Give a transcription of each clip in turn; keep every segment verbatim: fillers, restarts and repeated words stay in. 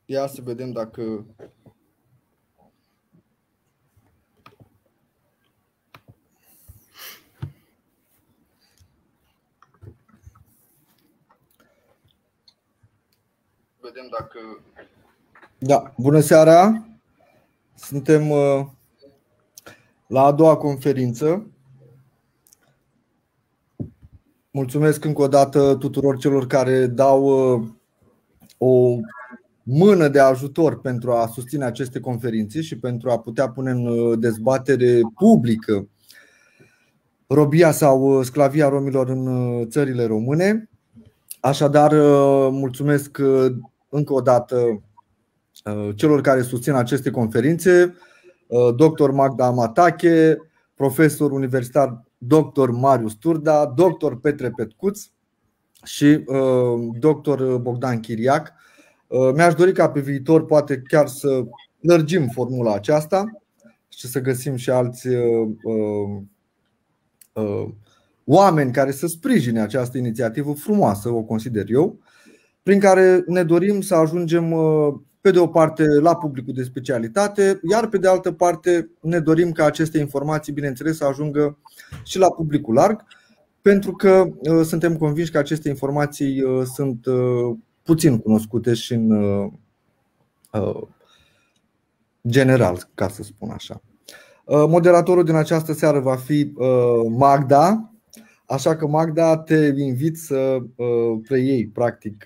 Ia să vedem dacă vedem dacă Da, bună seara. Suntem la a doua conferință. Mulțumesc încă o dată tuturor celor care dau o mână de ajutor pentru a susține aceste conferințe și pentru a putea pune în dezbatere publică robia sau sclavia romilor în țările române. Așadar, mulțumesc încă o dată celor care susțin aceste conferințe: doctor Magda Amatache, profesor universitar doctor Marius Turda, doctor Petre Petcuț și doctor Bogdan Chiriac. Mi-aș dori ca pe viitor poate chiar să lărgim formula aceasta și să găsim și alți oameni care să sprijine această inițiativă frumoasă, o consider eu, prin care ne dorim să ajungem pe de o parte la publicul de specialitate, iar pe de altă parte ne dorim ca aceste informații, bineînțeles, să ajungă și la publicul larg, pentru că suntem convinși că aceste informații sunt puțin cunoscute și în general, ca să spun așa. Moderatorul din această seară va fi Magda, așa că, Magda, te invit să preiei practic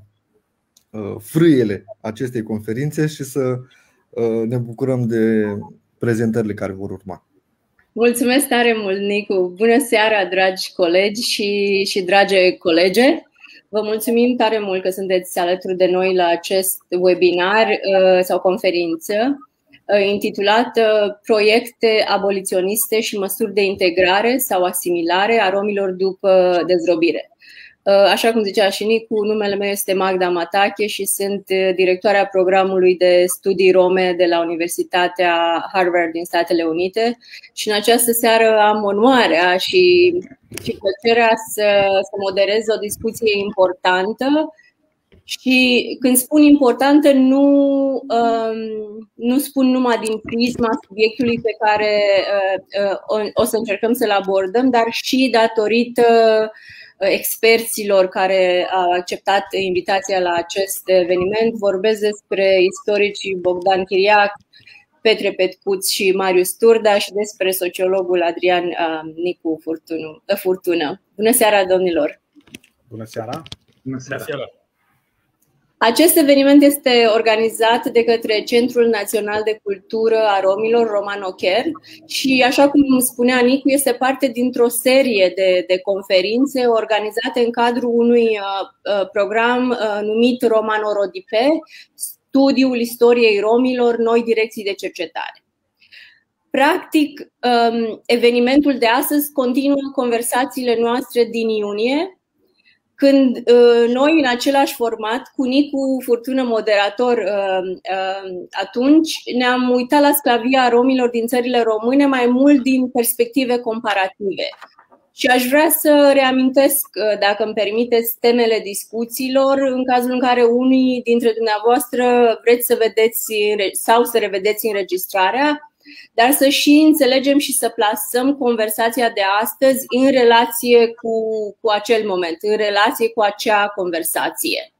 frâiele acestei conferințe și să ne bucurăm de prezentările care vor urma. Mulțumesc tare mult, Nicu! Bună seara, dragi colegi și, și dragi colege! Vă mulțumim tare mult că sunteți alături de noi la acest webinar sau conferință intitulată Proiecte aboliționiste și măsuri de integrare sau asimilare a romilor după dezrobire. Așa cum zicea și Nicu, numele meu este Magda Amatache și sunt directoarea programului de studii rome de la Universitatea Harvard din Statele Unite. Și în această seară am onoarea și, și plăcerea să, să moderez o discuție importantă. Și când spun importantă, nu, um, nu spun numai din prisma subiectului pe care uh, uh, o, o să încercăm să-l abordăm, dar și datorită experților care au acceptat invitația la acest eveniment. Vorbesc despre istoricii Bogdan Chiriac, Petre Petcuț și Marius Turda și despre sociologul Adrian uh, Nicu Furtunu, Furtună. Bună seara, domnilor! Bună seara! Bună seara! Bună seara. Acest eveniment este organizat de către Centrul Național de Cultură a Romilor, Romanocher, și, așa cum spunea Nicu, este parte dintr-o serie de, de conferințe organizate în cadrul unui uh, program uh, numit Romano-Rodipe, Studiul Istoriei Romilor, noi direcții de cercetare. Practic, um, evenimentul de astăzi continuă conversațiile noastre din iunie, când uh, noi, în același format, cu Nicu Furtună, moderator, uh, uh, atunci ne-am uitat la sclavia romilor din țările române mai mult din perspective comparative. Și aș vrea să reamintesc, uh, dacă îmi permiteți, temele discuțiilor, în cazul în care unii dintre dumneavoastră vreți să vedeți sau să revedeți înregistrarea, dar să și înțelegem și să plasăm conversația de astăzi în relație cu, cu acel moment, în relație cu acea conversație.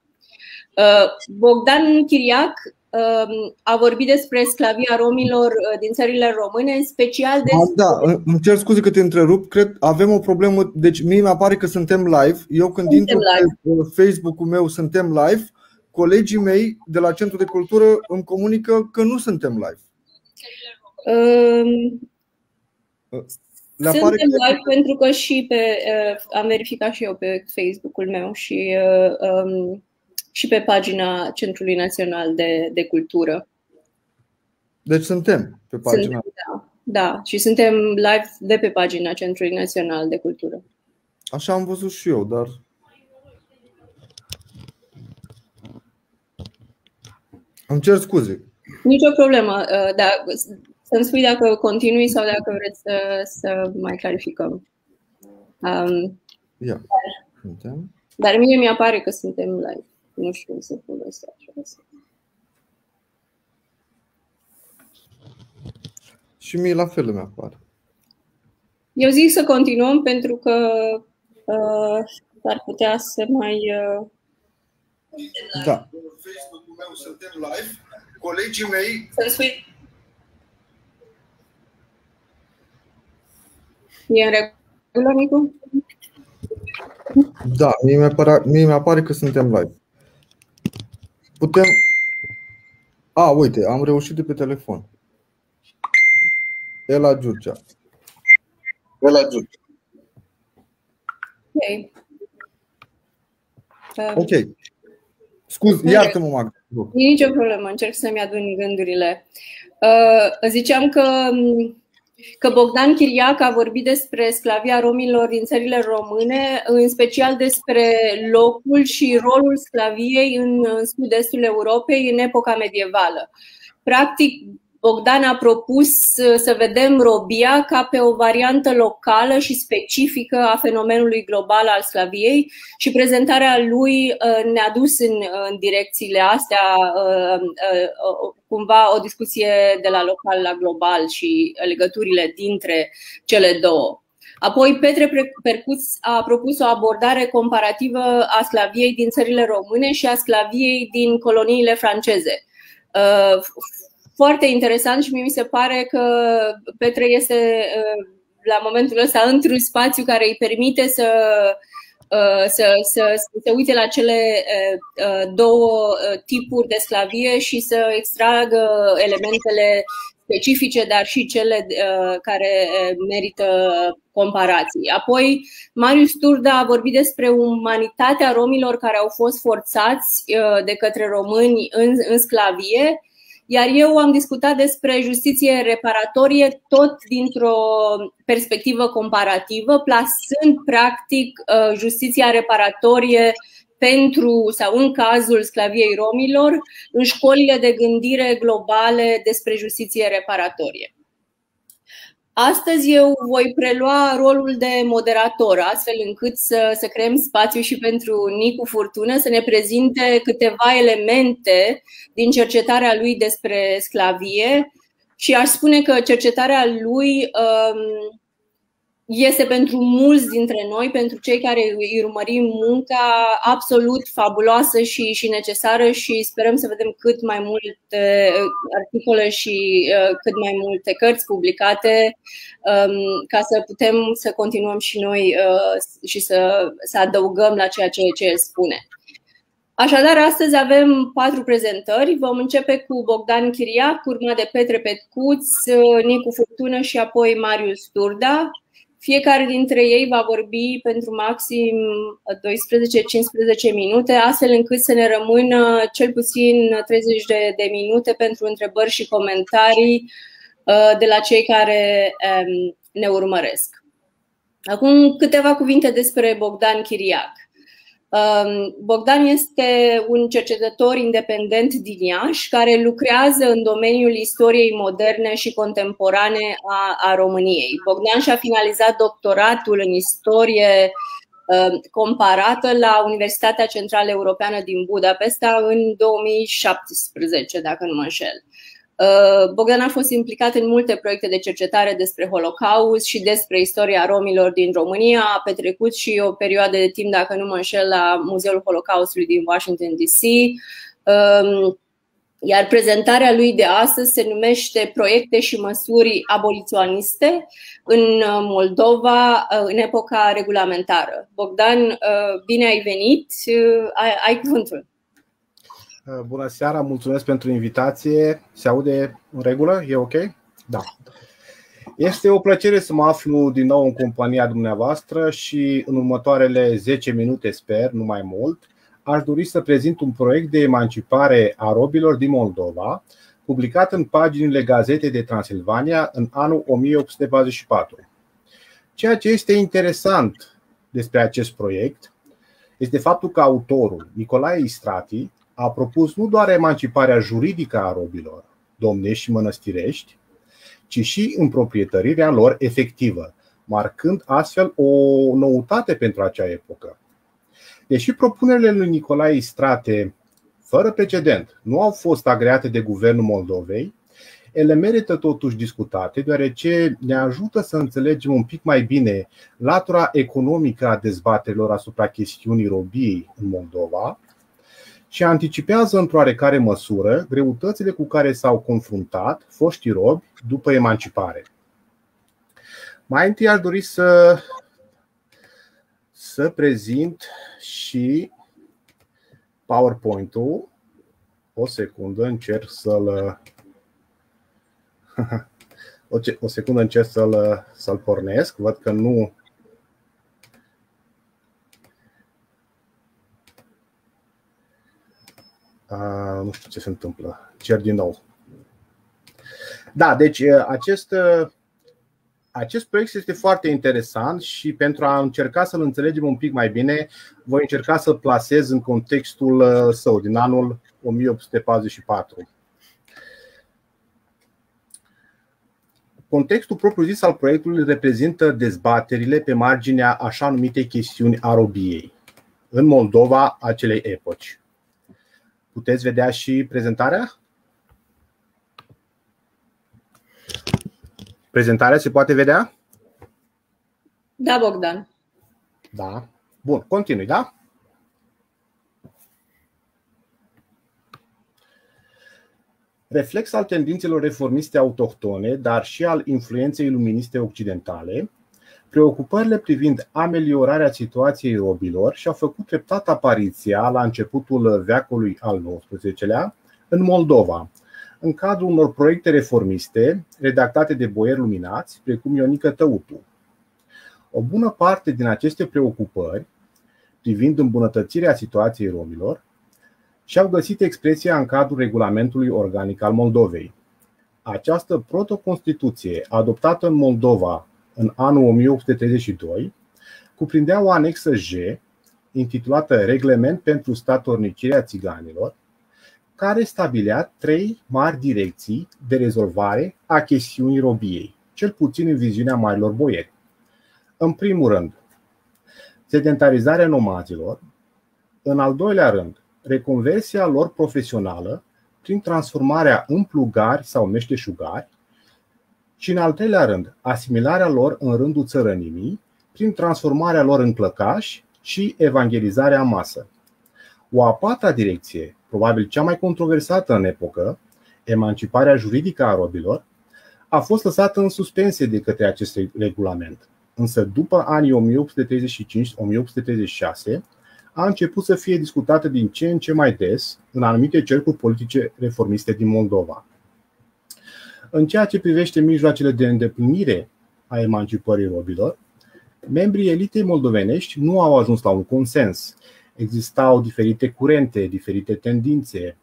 Bogdan Chiriac a vorbit despre sclavia romilor din țările române, în special despre... Da, îmi cer scuze că te întrerup, cred avem o problemă, deci mie mi-apare că suntem live. Eu când intru pe Facebook-ul meu suntem live, colegii mei de la Centrul de Cultură îmi comunică că nu suntem live. Um, Suntem live că... pentru că și pe, uh, am verificat și eu pe Facebook-ul meu și, uh, um, și pe pagina Centrului Național de, de Cultură. Deci suntem pe pagina. Suntem, da, da, și suntem live de pe pagina Centrului Național de Cultură. Așa am văzut și eu, dar îmi cer scuze. Nicio problemă, uh, da. Să-mi spui dacă continui sau dacă vreți să, să mai clarificăm. Um, Ia. Dar, dar mie mi-apare că suntem live. Nu știu să povesc așa. Și mie la fel îmi apare. Eu zic să continuăm pentru că uh, ar putea să mai... Uh... Da. Facebook-ul meu suntem live. Colegii mei... Să-mi spui... E în regulă, Nicu? Da, mie mi-apare, mie mi-apare că suntem live. Putem... A, uite, am reușit de pe telefon. Ela Giurgea. Ela Giurgea. Ok. Uh, Ok. Scuze, iartă-mă, Magda. E nicio problemă, încerc să-mi adun gândurile. Uh, ziceam că, că Bogdan Chiriac a vorbit despre sclavia romilor din țările române, în special despre locul și rolul sclaviei în, în sud-estul Europei în epoca medievală. Practic, Bogdan a propus să vedem robia ca pe o variantă locală și specifică a fenomenului global al sclaviei și prezentarea lui ne-a dus în, în direcțiile astea, cumva o discuție de la local la global și legăturile dintre cele două. Apoi, Petre Percuț a propus o abordare comparativă a sclaviei din țările române și a sclaviei din coloniile franceze. Foarte interesant și mie mi se pare că Petre este la momentul ăsta într-un spațiu care îi permite să, să, să, să se uite la cele două tipuri de sclavie și să extragă elementele specifice, dar și cele care merită comparații. Apoi, Marius Turda a vorbit despre umanitatea romilor care au fost forțați de către români în, în sclavie. Iar eu am discutat despre justiție reparatorie tot dintr-o perspectivă comparativă, plasând practic justiția reparatorie pentru sau în cazul sclaviei romilor în școlile de gândire globale despre justiție reparatorie. Astăzi eu voi prelua rolul de moderator, astfel încât să, să creăm spațiu și pentru Nicu Furtună să ne prezinte câteva elemente din cercetarea lui despre sclavie și aș spune că cercetarea lui um, este pentru mulți dintre noi, pentru cei care îi urmărim munca, absolut fabuloasă și, și necesară și sperăm să vedem cât mai multe articole și uh, cât mai multe cărți publicate um, ca să putem să continuăm și noi uh, și să, să adăugăm la ceea ce, ce el spune. Așadar, astăzi avem patru prezentări. Vom începe cu Bogdan Chiriac, urmat de Petre Percuț, Nicu Furtună și apoi Marius Turda. Fiecare dintre ei va vorbi pentru maxim doisprezece cincisprezece minute, astfel încât să ne rămână cel puțin treizeci de, de minute pentru întrebări și comentarii de la cei care ne urmăresc. Acum câteva cuvinte despre Bogdan Chiriac. Bogdan este un cercetător independent din Iași care lucrează în domeniul istoriei moderne și contemporane a, a României. Bogdan și-a finalizat doctoratul în istorie comparată la Universitatea Centrală Europeană din Budapesta în două mii șaptesprezece, dacă nu mă înșel. Bogdan a fost implicat în multe proiecte de cercetare despre Holocaust și despre istoria romilor din România. A petrecut și o perioadă de timp, dacă nu mă înșel, la Muzeul Holocaustului din Washington D C. Iar prezentarea lui de astăzi se numește Proiecte și măsuri aboliționiste în Moldova în epoca regulamentară. Bogdan, bine ai venit, ai, ai cuvântul. Bună seara, mulțumesc pentru invitație. Se aude în regulă? E ok? Da. Este o plăcere să mă aflu din nou în compania dumneavoastră și în următoarele zece minute, sper, nu mai mult, aș dori să prezint un proiect de emancipare a robilor din Moldova, publicat în paginile Gazetei de Transilvania în anul o mie opt sute patruzeci și patru. Ceea ce este interesant despre acest proiect este faptul că autorul, Nicolae Istrati, a propus nu doar emanciparea juridică a robilor, domnești și mănăstirești, ci și împroprietărirea lor efectivă, marcând astfel o noutate pentru acea epocă. Deși propunerile lui Nicolae Istrate, fără precedent, nu au fost agreate de guvernul Moldovei, Ele merită totuși discutate, deoarece ne ajută să înțelegem un pic mai bine latura economică a dezbaterilor asupra chestiunii robiei în Moldova și anticipează într-o oarecare măsură greutățile cu care s-au confruntat foștii robi după emancipare. Mai întâi aș dori să, să prezint și PowerPoint-ul. O secundă, încerc să-l o secundă încerc să-l, să-l pornesc. Văd că nu A, nu știu ce se întâmplă. Cer din nou. Da, deci acest Acest proiect este foarte interesant și pentru a încerca să-l înțelegem un pic mai bine, voi încerca să-l plasez în contextul său din anul o mie opt sute patruzeci și patru. Contextul propriu-zis al proiectului reprezintă dezbaterile pe marginea așa numitei chestiuni a robiei în Moldova acelei epoci. Puteți vedea și prezentarea? Prezentarea se poate vedea? Da, Bogdan. Da. Bun, continui, da? Reflex al tendințelor reformiste autohtone, dar și al influenței luministe occidentale, preocupările privind ameliorarea situației robilor și-au făcut treptat apariția la începutul veacului al nouăsprezecelea în Moldova, în cadrul unor proiecte reformiste redactate de boieri luminați, precum Ionică Tăutu. O bună parte din aceste preocupări privind îmbunătățirea situației romilor și-au găsit expresia în cadrul regulamentului organic al Moldovei. Această protoconstituție, adoptată în Moldova în anul o mie opt sute treizeci și doi, cuprindea o anexă J, intitulată Reglement pentru statornicirea țiganilor, care stabilea trei mari direcții de rezolvare a chestiunii robiei, cel puțin în viziunea marilor boieri. În primul rând, sedentarizarea nomazilor, în al doilea rând, reconversia lor profesională prin transformarea în plugari sau meșteșugari și, în al treilea rând, asimilarea lor în rândul țărănimii prin transformarea lor în clăcași și evangelizarea în masă. O a patra direcție, probabil cea mai controversată în epocă, emanciparea juridică a robilor, a fost lăsată în suspensie de către acest regulament. Însă după anii o mie opt sute treizeci și cinci - o mie opt sute treizeci și șase a început să fie discutată din ce în ce mai des în anumite cercuri politice reformiste din Moldova. În ceea ce privește mijloacele de îndeplinire a emancipării robilor, membrii elitei moldovenești nu au ajuns la un consens. Existau diferite curente, diferite tendințe.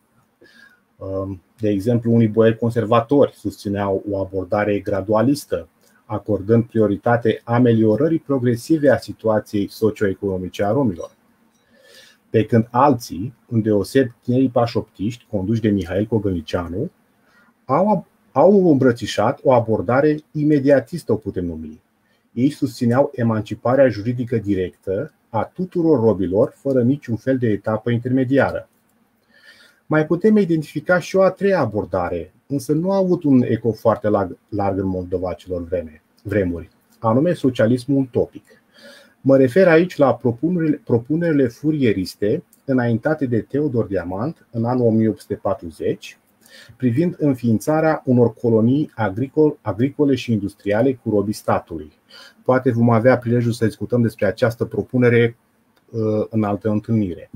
De exemplu, unii boieri conservatori susțineau o abordare gradualistă, acordând prioritate ameliorării progresive a situației socioeconomice a romilor. Pe când alții, îndeosebi tinerii pașoptiști conduși de Mihail Cogălnicianu, au, au îmbrățișat o abordare imediatistă, o putem numi. Ei susțineau emanciparea juridică directă a tuturor robilor, fără niciun fel de etapă intermediară. Mai putem identifica și o a treia abordare, însă nu a avut un eco foarte larg, larg în Moldova acelor vreme, vremuri, anume socialismul utopic. Mă refer aici la propunerile, propunerile furieriste înaintate de Teodor Diamant în anul o mie opt sute patruzeci, privind înființarea unor colonii agricole și industriale cu robii statului. Poate vom avea prilejul să discutăm despre această propunere în altă întâlnire.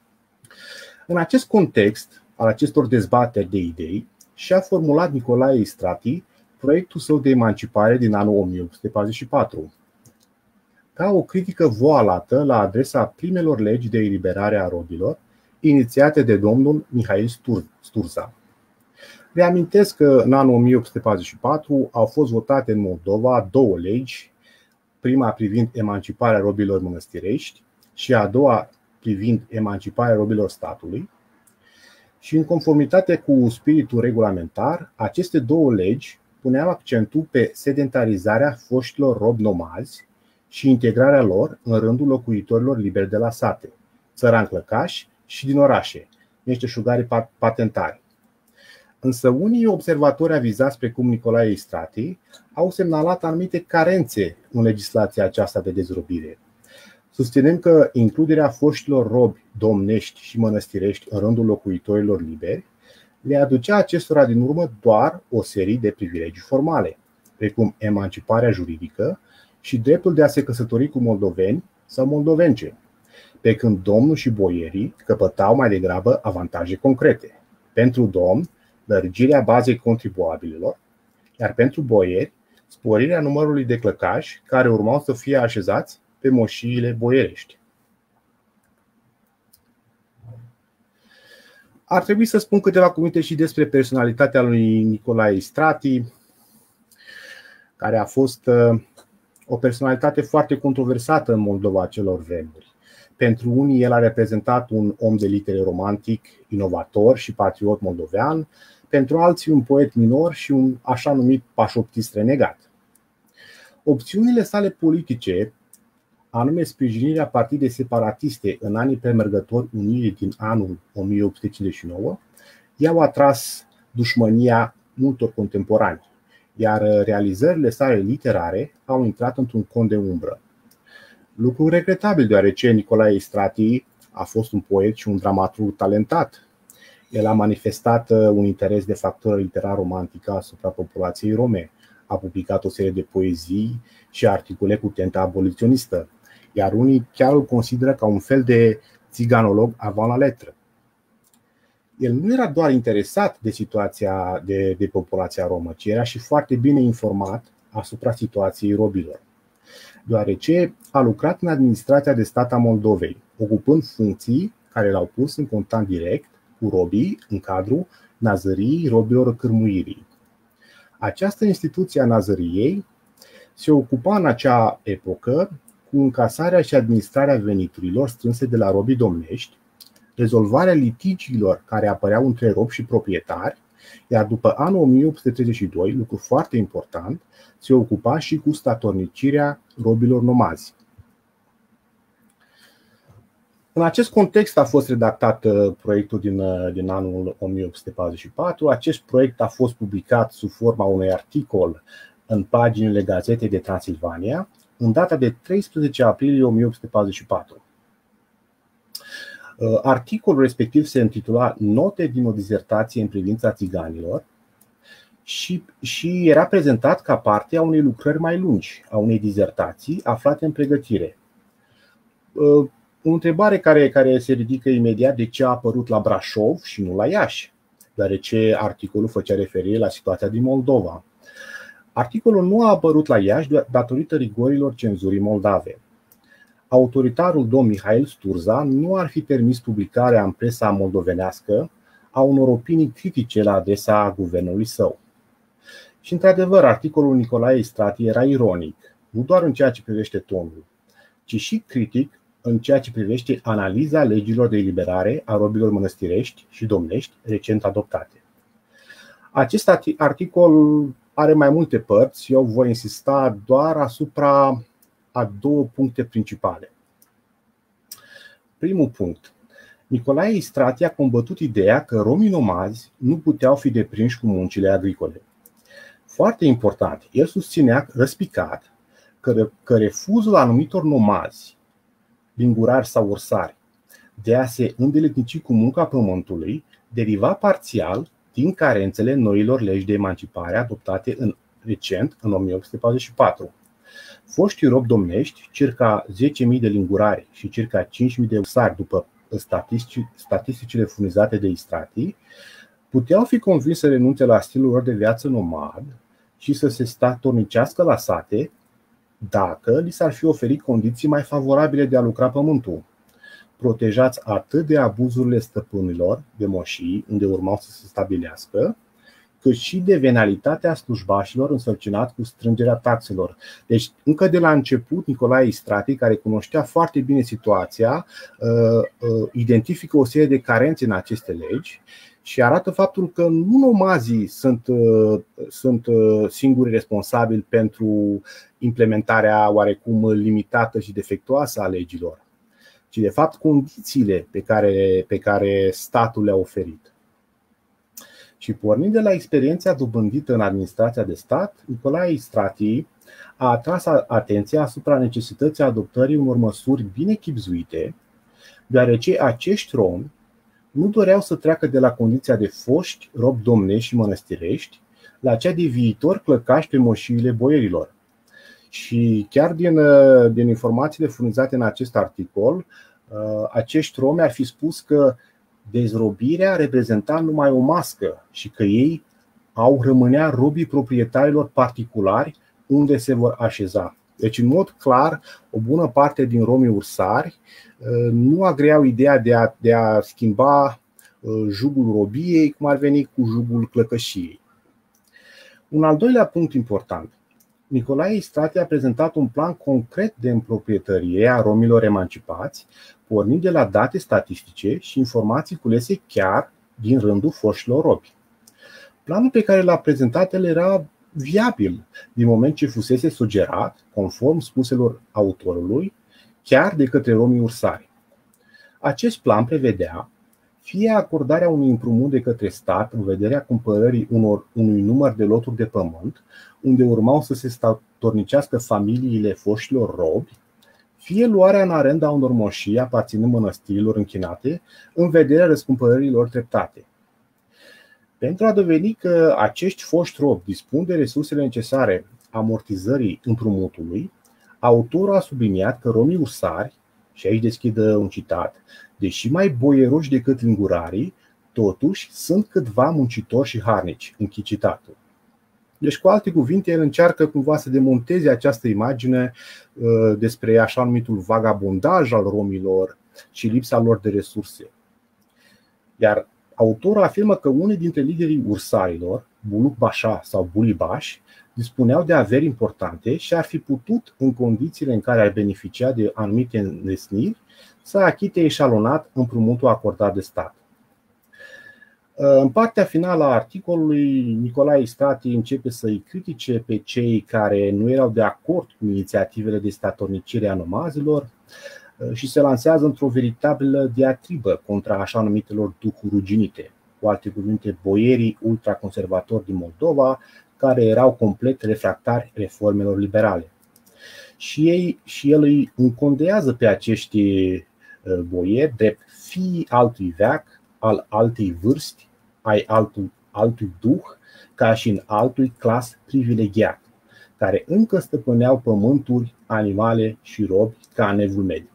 În acest context al acestor dezbateri de idei, și-a formulat Nicolae Istrati proiectul său de emancipare din anul o mie opt sute patruzeci și patru, ca o critică voalată la adresa primelor legi de eliberare a robilor inițiate de domnul Mihail Sturza. Reamintesc că în anul o mie opt sute patruzeci și patru au fost votate în Moldova două legi, prima privind emanciparea robilor mănăstirești și a doua privind emanciparea robilor statului. Și în conformitate cu spiritul regulamentar, aceste două legi puneau accentul pe sedentarizarea foștilor robi nomazi și integrarea lor în rândul locuitorilor liberi de la sate, țărani clăcași și din orașe, meșteșugari patentari. Însă unii observatori avizați, precum Nicolae Istrati, au semnalat anumite carențe în legislația aceasta de dezrobire, susținând că includerea foștilor robi domnești și mănăstirești în rândul locuitorilor liberi le aducea acestora din urmă doar o serie de privilegii formale, precum emanciparea juridică și dreptul de a se căsători cu moldoveni sau moldovence, pe când domnul și boierii căpătau mai degrabă avantaje concrete. Pentru domn, lărgirea bazei contribuabililor, iar pentru boieri, sporirea numărului de clăcași care urmau să fie așezați pe moșiile boierești. Ar trebui să spun câteva cuvinte și despre personalitatea lui Nicolae Istrati, care a fost o personalitate foarte controversată în Moldova acelor vremuri. Pentru unii, el a reprezentat un om de litere romantic, inovator și patriot moldovean, pentru alții un poet minor și un așa numit pașoptist renegat. Opțiunile sale politice, anume sprijinirea partidei separatiste în anii premergători Unirii din anul o mie opt sute cincizeci și nouă, i-au atras dușmânia multor contemporani, iar realizările sale literare au intrat într-un cont de umbră. Lucru regretabil, deoarece Nicolae Istrati a fost un poet și un dramaturg talentat. El a manifestat un interes de factură literar romantică asupra populației rome, a publicat o serie de poezii și articole cu tentă aboliționistă, iar unii chiar îl consideră ca un fel de țiganolog avant la lettre. El nu era doar interesat de situația de, de populația romă, ci era și foarte bine informat asupra situației robilor, deoarece a lucrat în administrația de stat a Moldovei, ocupând funcții care l-au pus în contact direct cu robii în cadrul nazăriei robilor cârmuirii. Această instituție a nazăriei se ocupa în acea epocă cu încasarea și administrarea veniturilor strânse de la robii domnești, rezolvarea litigiilor care apăreau între robi și proprietari, iar după anul o mie opt sute treizeci și doi, lucru foarte important, se ocupa și cu statornicirea robilor nomazi. În acest context a fost redactat proiectul din, din anul o mie opt sute patruzeci și patru. Acest proiect a fost publicat sub forma unui articol în paginile Gazetei de Transilvania, în data de treisprezece aprilie o mie opt sute patruzeci și patru. Articolul respectiv se intitula Note din o dizertație în privința țiganilor și, și era prezentat ca parte a unei lucrări mai lungi, a unei dizertații aflate în pregătire. O întrebare care, care se ridică imediat: de ce a apărut la Brașov și nu la Iași? Deoarece articolul făcea referire la situația din Moldova. Articolul nu a apărut la Iași datorită rigorilor cenzurii moldave. Autoritarul domn Mihail Sturza nu ar fi permis publicarea în presa moldovenească a unor opinii critice la adresa guvernului său. Și într-adevăr, articolul Nicolae Istrati era ironic, nu doar în ceea ce privește tonul, ci și critic în ceea ce privește analiza legilor de eliberare a robilor mănăstirești și domnești recent adoptate. Acest articol are mai multe părți, eu voi insista doar asupra a două puncte principale. Primul punct. Nicolae Istrati a combătut ideea că romii nomazi nu puteau fi deprinși cu muncile agricole. Foarte important, el susținea răspicat că, că refuzul anumitor nomazi, lingurari sau orsari, de a se îndeletnici cu munca pământului deriva parțial din carențele noilor legi de emancipare adoptate în, recent, în o mie opt sute patruzeci și patru. Foștii robi domnești, circa zece mii de lingurari și circa cinci mii de orsari, după statisticile furnizate de Istrati, puteau fi convinși să renunțe la stilul lor de viață nomad și să se statornicească la sate dacă li s-ar fi oferit condiții mai favorabile de a lucra pământul, protejați atât de abuzurile stăpânilor de moșii unde urmau să se stabilească, cât și de venalitatea slujbașilor însărcinați cu strângerea taxelor. Deci, încă de la început, Nicolae Istrati, care cunoștea foarte bine situația, identifică o serie de carențe în aceste legi și arată faptul că nu nomazii sunt, sunt singurii responsabili pentru implementarea oarecum limitată și defectuoasă a legilor, ci de fapt condițiile pe care, pe care statul le-a oferit. Și pornind de la experiența dobândită în administrația de stat, Nicolae Istrati a atras atenția asupra necesității adoptării unor măsuri bine chibzuite, deoarece acești romi nu doreau să treacă de la condiția de foști robi domnești și mănăstirești la cea de viitor clăcași pe moșiile boierilor. Și chiar din, din informațiile furnizate în acest articol, acești romi ar fi spus că dezrobirea reprezenta numai o mască și că ei au rămânea robii proprietarilor particulari unde se vor așeza. Deci, în mod clar, o bună parte din romii ursari nu agreau ideea de a, de a schimba jugul robiei, cum ar veni, cu jugul clăcășiei. Un al doilea punct important. Nicolae Istrati a prezentat un plan concret de împroprietărie a romilor emancipați, pornind de la date statistice și informații culese chiar din rândul foștilor robi. Planul pe care l-a prezentat el era viabil, din moment ce fusese sugerat, conform spuselor autorului, chiar de către romii ursari. Acest plan prevedea fie acordarea unui împrumut de către stat în vederea cumpărării unor, unui număr de loturi de pământ, unde urmau să se statornicească familiile foștilor robi, fie luarea în arenda unor moșii aparținând mănăstirilor închinate, în vederea răscumpărărilor treptate. Pentru a dovedi că acești foști robi dispun de resursele necesare amortizării împrumutului, autorul a subliniat că romii ursari, și aici deschidă un citat, deși mai boieroși decât lingurarii, totuși sunt câtva muncitori și harnici, închid citatul. Deci, cu alte cuvinte, el încearcă cumva să demonteze această imagine despre așa numitul vagabondaj al romilor și lipsa lor de resurse. Iar autorul afirmă că unii dintre liderii ursarilor, Buluc Bașa sau Bulibaș, dispuneau de averi importante și ar fi putut, în condițiile în care ar beneficia de anumite înlesniri, să achite eșalonat împrumutul acordat de stat. În partea finală a articolului, Nicolae Istrati începe să-i critique pe cei care nu erau de acord cu inițiativele de statornicire a nomazilor și se lansează într-o veritabilă diatribă contra așa numitelor duhuri ruginite, cu alte cuvinte, boierii ultraconservatori din Moldova, care erau complet refractari reformelor liberale. Și, ei, și el îi încondează pe acești boieri drept fiii altui veac, al altei vârsti, ai altui, altui duh, ca și în altui clas privilegiat, care încă stăpâneau pământuri, animale și robi ca în Evul Mediu.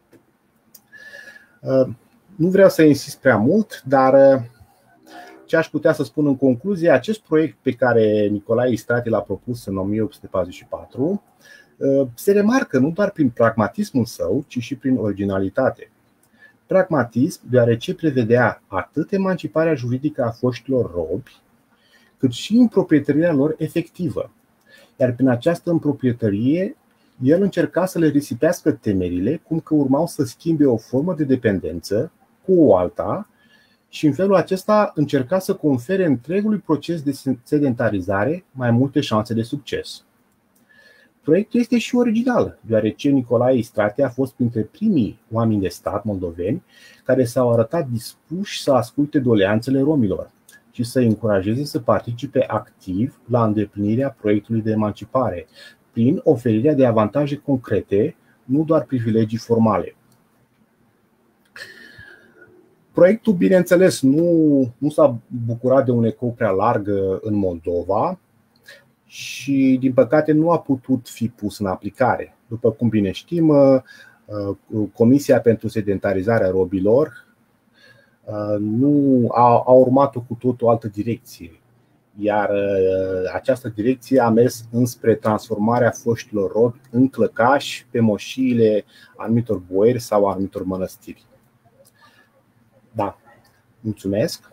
Nu vreau să insist prea mult, dar ce aș putea să spun în concluzie, acest proiect pe care Nicolae Istrati l-a propus în o mie opt sute patruzeci și patru se remarcă nu doar prin pragmatismul său, ci și prin originalitate. Pragmatism, deoarece prevedea atât emanciparea juridică a foștilor robi, cât și împroprietărirea lor efectivă. Iar prin această împroprietărie, el încerca să le risipească temerile, cum că urmau să schimbe o formă de dependență cu o alta și în felul acesta încerca să confere întregului proces de sedentarizare mai multe șanse de succes. Proiectul este și original, deoarece Nicolae Istrati a fost printre primii oameni de stat moldoveni care s-au arătat dispuși să asculte doleanțele romilor și să îi încurajeze să participe activ la îndeplinirea proiectului de emancipare, prin oferirea de avantaje concrete, nu doar privilegii formale. Proiectul, bineînțeles, nu, nu s-a bucurat de un ecou prea larg în Moldova și, din păcate, nu a putut fi pus în aplicare. După cum bine știm, Comisia pentru Sedentarizarea Robilor nu a, a urmat cu tot o altă direcție, iar această direcție a mers înspre transformarea foștilor robi în clăcași pe moșiile anumitor boieri sau anumitor mănăstiri. Da, mulțumesc.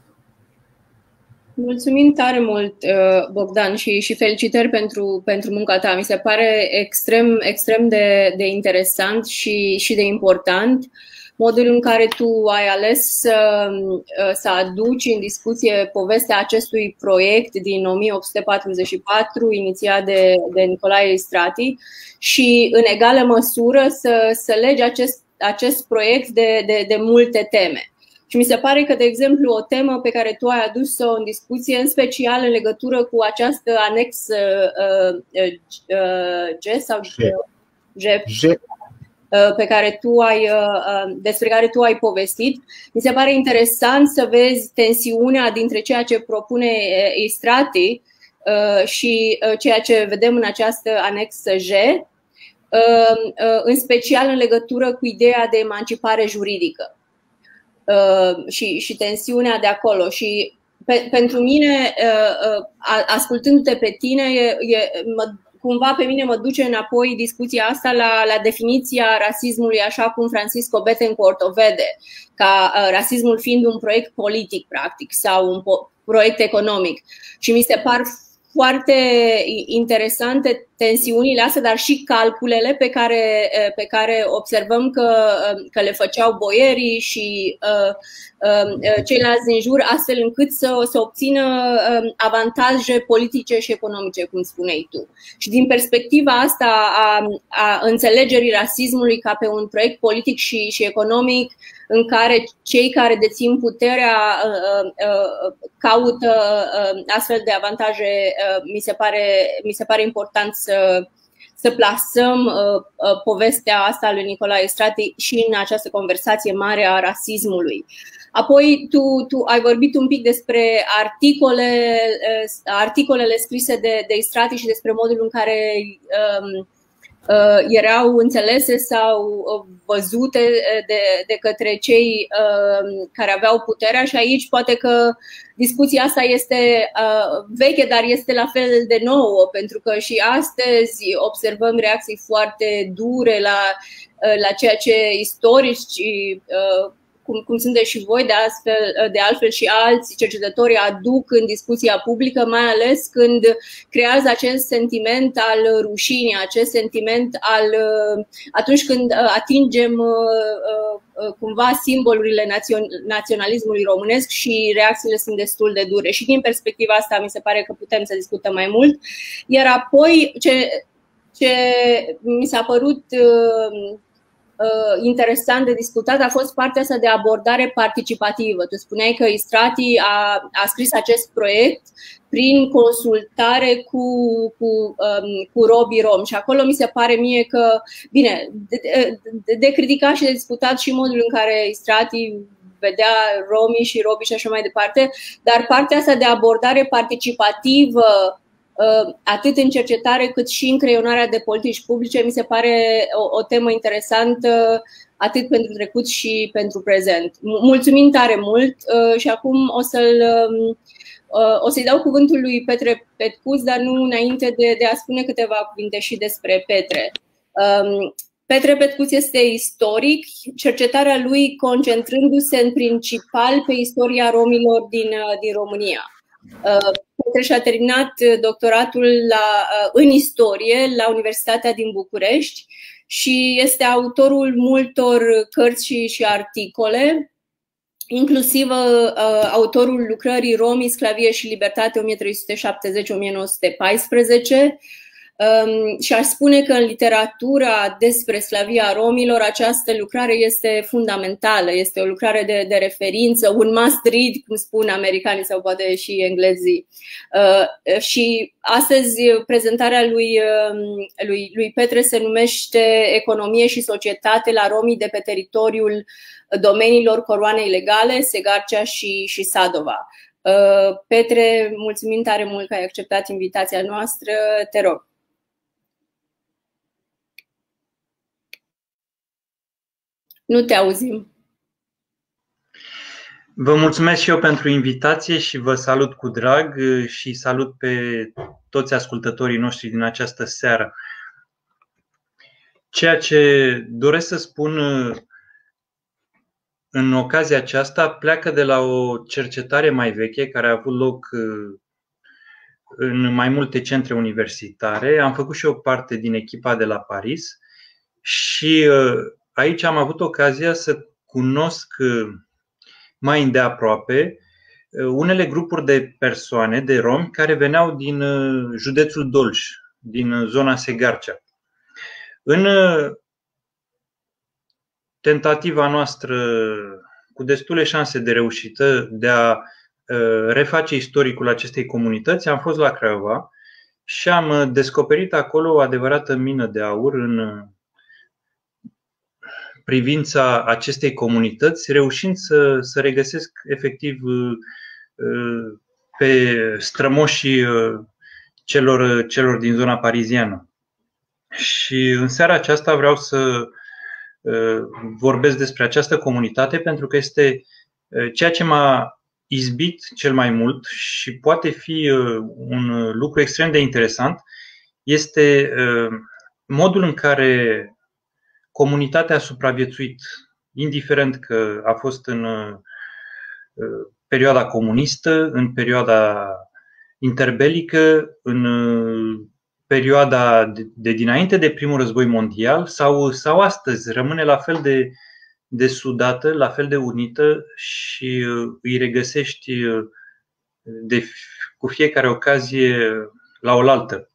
Mulțumim tare mult, Bogdan, și, și felicitări pentru, pentru munca ta. Mi se pare extrem, extrem de, de interesant și, și de important modul în care tu ai ales să, să aduci în discuție povestea acestui proiect din o mie opt sute patruzeci și patru, inițiat de, de Nicolae Istrati, și în egală măsură să, să legi acest, acest proiect de, de, de multe teme. Și mi se pare că, de exemplu, o temă pe care tu ai adus-o în discuție, în special în legătură cu această anexă G sau G pe care tu ai, despre care tu ai povestit, mi se pare interesant să vezi tensiunea dintre ceea ce propune Istrati și ceea ce vedem în această anexă G, în special în legătură cu ideea de emancipare juridică și, și tensiunea de acolo. Și pe, pentru mine, ascultându-te pe tine, e, e, mă, cumva pe mine mă duce înapoi discuția asta la, la definiția rasismului, așa cum Francisco Bettencourt o vede, ca rasismul fiind un proiect politic, practic, sau un proiect economic. Și mi se par foarte interesante tensiunile astea, dar și calculele pe care, pe care observăm că, că le făceau boierii și uh, uh, ceilalți din jur, astfel încât să, să obțină avantaje politice și economice, cum spuneai tu. Și din perspectiva asta a, a înțelegerii rasismului ca pe un proiect politic și, și economic, în care cei care dețin puterea uh, uh, caută uh, astfel de avantaje, uh, mi se pare, mi se pare important să, să plasăm uh, uh, povestea asta lui Nicolae Istrati și în această conversație mare a rasismului. Apoi tu, tu ai vorbit un pic despre articole, uh, articolele scrise de, de Istrati și despre modul în care um, Uh, erau înțelese sau uh, văzute de, de către cei uh, care aveau puterea. Și aici poate că discuția asta este uh, veche, dar este la fel de nouă, pentru că și astăzi observăm reacții foarte dure la, uh, la ceea ce istorici uh, Cum, cum sunteți și voi, de, astfel, de altfel și alți cercetători aduc în discuția publică, mai ales când creează acest sentiment al rușinii, acest sentiment al atunci când atingem cumva simbolurile naționalismului românesc și reacțiile sunt destul de dure. Și din perspectiva asta mi se pare că putem să discutăm mai mult. Iar apoi ce, ce mi s-a părut interesant de discutat a fost partea asta de abordare participativă. Tu spuneai că Istrati a, a scris acest proiect prin consultare cu, cu, um, cu robii romi și acolo mi se pare mie că, bine, de, de, de criticat și de discutat și modul în care Istrati vedea romii și robii și așa mai departe, dar partea asta de abordare participativă atât în cercetare cât și în creionarea de politici publice mi se pare o, o temă interesantă atât pentru trecut și pentru prezent. Mulțumim tare mult și acum o să-l o să-i dau cuvântul lui Petre Petcuț, dar nu înainte de, de a spune câteva cuvinte și despre Petre. Petre Petcuț este istoric, cercetarea lui concentrându-se în principal pe istoria romilor din, din România. Petre și-a terminat doctoratul la, în istorie la Universitatea din București și este autorul multor cărți și, și articole, inclusiv uh, autorul lucrării Romii, Sclavie și Libertate o mie trei sute șaptezeci - o mie nouă sute paisprezece. Um, și aș spune că în literatura despre sclavia romilor această lucrare este fundamentală, este o lucrare de, de referință, un must read, cum spun americanii sau poate și englezii. Uh, și astăzi prezentarea lui, lui, lui Petre se numește Economie și societate la romii de pe teritoriul domeniilor coroanei legale, Segarcea și, și Sadova. Uh, Petre, mulțumim tare mult că ai acceptat invitația noastră, te rog. Nu te auzim. Vă mulțumesc și eu pentru invitație și vă salut cu drag și salut pe toți ascultătorii noștri din această seară. Ceea ce doresc să spun în ocazia aceasta pleacă de la o cercetare mai veche care a avut loc în mai multe centre universitare. Am făcut și o parte din echipa de la Paris și aici am avut ocazia să cunosc mai îndeaproape unele grupuri de persoane, de romi, care veneau din județul Dolj, din zona Segarcea. În tentativa noastră cu destule șanse de reușită de a reface istoricul acestei comunități, am fost la Craiova și am descoperit acolo o adevărată mină de aur în privința acestei comunități, reușind să, să regăsesc efectiv pe strămoșii celor, celor din zona pariziană. Și în seara aceasta vreau să vorbesc despre această comunitate pentru că este ceea ce m-a izbit cel mai mult și poate fi un lucru extrem de interesant, este modul în care comunitatea a supraviețuit, indiferent că a fost în perioada comunistă, în perioada interbelică, în perioada de, de dinainte de primul război mondial sau, sau astăzi, rămâne la fel de, de sudată, la fel de unită și îi regăsești de, cu fiecare ocazie la oaltă.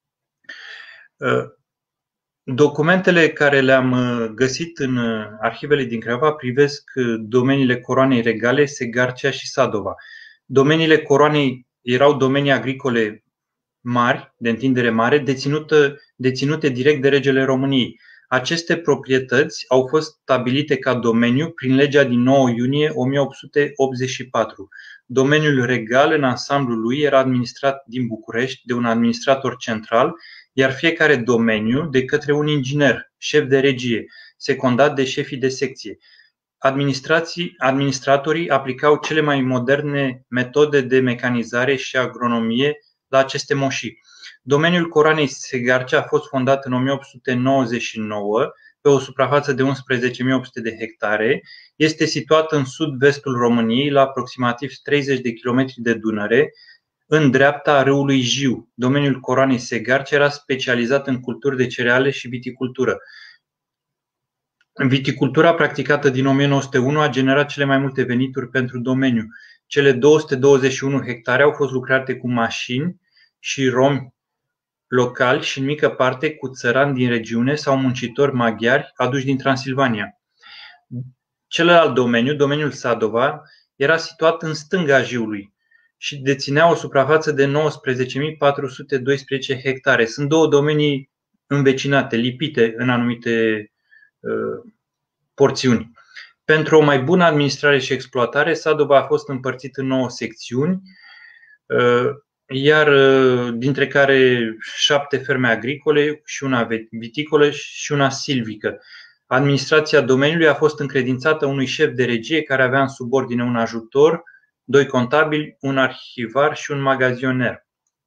Documentele care le-am găsit în arhivele din Craiova privesc domeniile coroanei regale, Segarcea și Sadova. Domeniile coroanei erau domenii agricole mari, de întindere mare, deținute, deținute direct de regele României. Aceste proprietăți au fost stabilite ca domeniu prin legea din nouă iunie o mie opt sute optzeci și patru. Domeniul regal în ansamblul lui era administrat din București de un administrator central, iar fiecare domeniu de către un inginer, șef de regie, secundat de șefii de secție. Administrații, administratorii aplicau cele mai moderne metode de mecanizare și agronomie la aceste moșii. Domeniul coroanei Segarcea a fost fondat în o mie opt sute nouăzeci și nouă pe o suprafață de unsprezece mii opt sute de hectare. Este situat în sud-vestul României, la aproximativ treizeci de kilometri de Dunăre, în dreapta râului Jiu. Domeniul coroanei Segarcea era specializat în culturi de cereale și viticultură. Viticultura practicată din o mie nouă sute unu a generat cele mai multe venituri pentru domeniu. Cele două sute douăzeci și unu hectare au fost lucrate cu mașini și romi locali și în mică parte cu țărani din regiune sau muncitori maghiari aduși din Transilvania. Celălalt domeniu, domeniul Sadova, era situat în stânga Jiului și deținea o suprafață de nouăsprezece mii patru sute doisprezece hectare. Sunt două domenii învecinate, lipite în anumite uh, porțiuni. Pentru o mai bună administrare și exploatare, Sadova a fost împărțit în nouă secțiuni, uh, iar uh, dintre care șapte ferme agricole și una viticolă și una silvică. Administrația domeniului a fost încredințată unui șef de regie care avea în subordine un ajutor, doi contabili, un arhivar și un magazioner.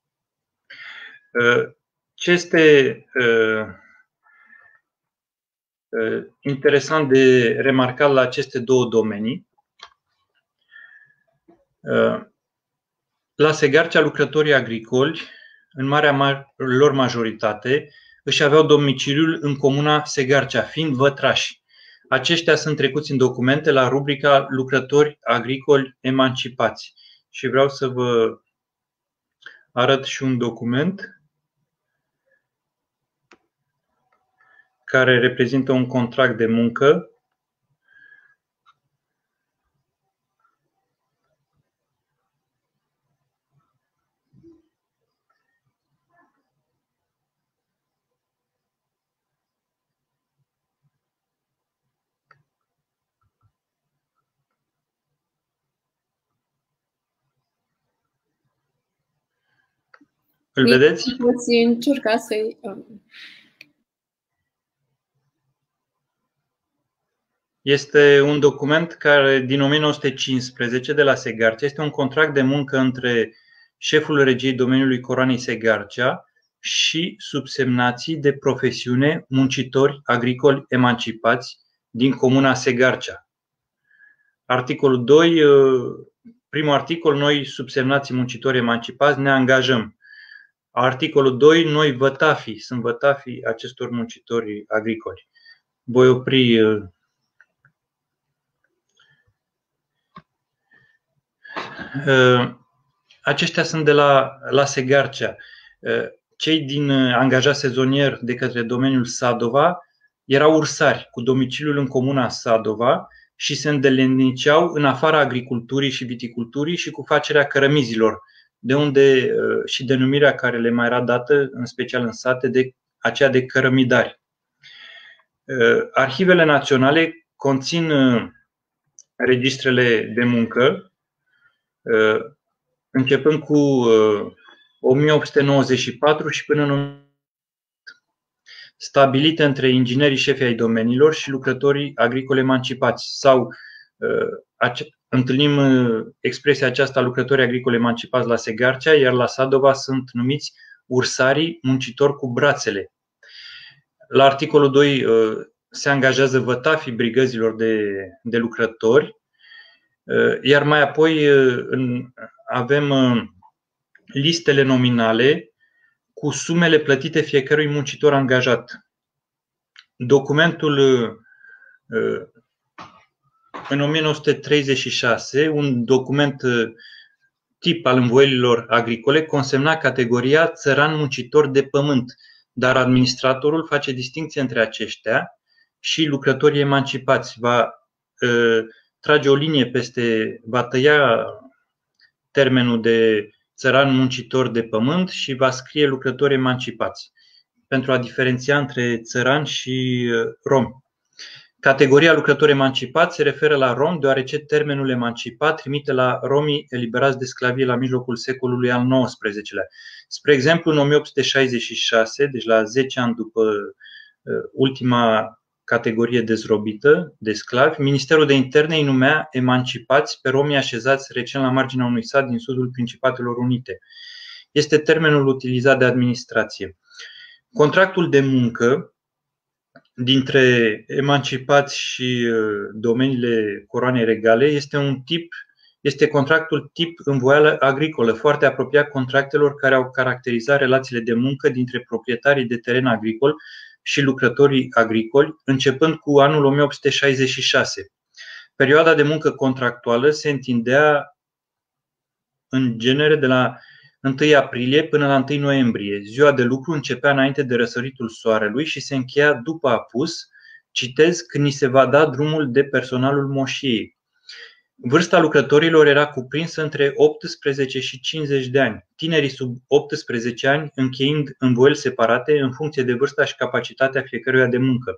Ce este interesant de remarcat la aceste două domenii, la Segarcea lucrătorii agricoli, în marea lor majoritate, își aveau domiciliul în comuna Segarcea, fiind vătrași. Aceștia sunt trecuți în documente la rubrica lucrători agricoli emancipați. Și vreau să vă arăt și un document care reprezintă un contract de muncă . Îl vedeți? Poți încerca să-i... Este un document care din o mie nouă sute cincisprezece de la Segarcea. Este un contract de muncă între șeful regiei domeniului coroanei Segarcea și subsemnații de profesiune muncitori agricoli emancipați din comuna Segarcea. Articolul doi, primul articol, noi subsemnații muncitori emancipați ne angajăm. Articolul doi, noi vătafii, sunt vătafii acestor muncitori agricoli. Voi opri aceștia sunt de la, la Segarcea. Cei din angajați sezonieri de către domeniul Sadova erau ursari cu domiciliul în comuna Sadova, și se îndeletniceau în afara agriculturii și viticulturii și cu facerea cărămizilor, de unde și denumirea care le mai era dată, în special în sate, de aceea de cărămidari. Arhivele naționale conțin registrele de muncă, începând cu o mie opt sute nouăzeci și patru și până în stabilite între inginerii șefi ai domeniilor și lucrătorii agricoli emancipați. Sau întâlnim expresia aceasta, lucrătorii agricoli emancipați la Segarcea, iar la Sadova sunt numiți ursarii muncitori cu brațele. La articolul doi se angajează vătafii brigăzilor de, de lucrători, iar mai apoi avem listele nominale cu sumele plătite fiecărui muncitor angajat. Documentul în o mie nouă sute treizeci și șase, un document tip al învoielilor agricole, consemna categoria țăran muncitor de pământ, dar administratorul face distincție între aceștia și lucrătorii emancipați. Va uh, trage o linie peste, va tăia termenul de țăran muncitor de pământ și va scrie lucrători emancipați, pentru a diferenția între țărani și uh, romi. Categoria lucrători emancipați se referă la romi, deoarece termenul emancipat trimite la romii eliberați de sclavie la mijlocul secolului al nouăsprezecelea. Spre exemplu, în o mie opt sute șaizeci și șase, deci la zece ani după ultima categorie dezrobită de sclavi, Ministerul de Interne îi numea emancipați pe romii așezați recent la marginea unui sat din sudul Principatelor Unite. Este termenul utilizat de administrație. Contractul de muncă dintre emancipați și domeniile coroanei regale este un tip, este contractul tip învoială agricolă, foarte apropiat contractelor care au caracterizat relațiile de muncă dintre proprietarii de teren agricol și lucrătorii agricoli, începând cu anul o mie opt sute șaizeci și șase. Perioada de muncă contractuală se întindea în genere de la întâi aprilie până la întâi noiembrie. Ziua de lucru începea înainte de răsăritul soarelui și se încheia după apus, citez, când ni se va da drumul de personalul moșiei. Vârsta lucrătorilor era cuprinsă între optsprezece și cincizeci de ani, tinerii sub optsprezece ani încheiind învoieli separate în funcție de vârsta și capacitatea fiecăruia de muncă.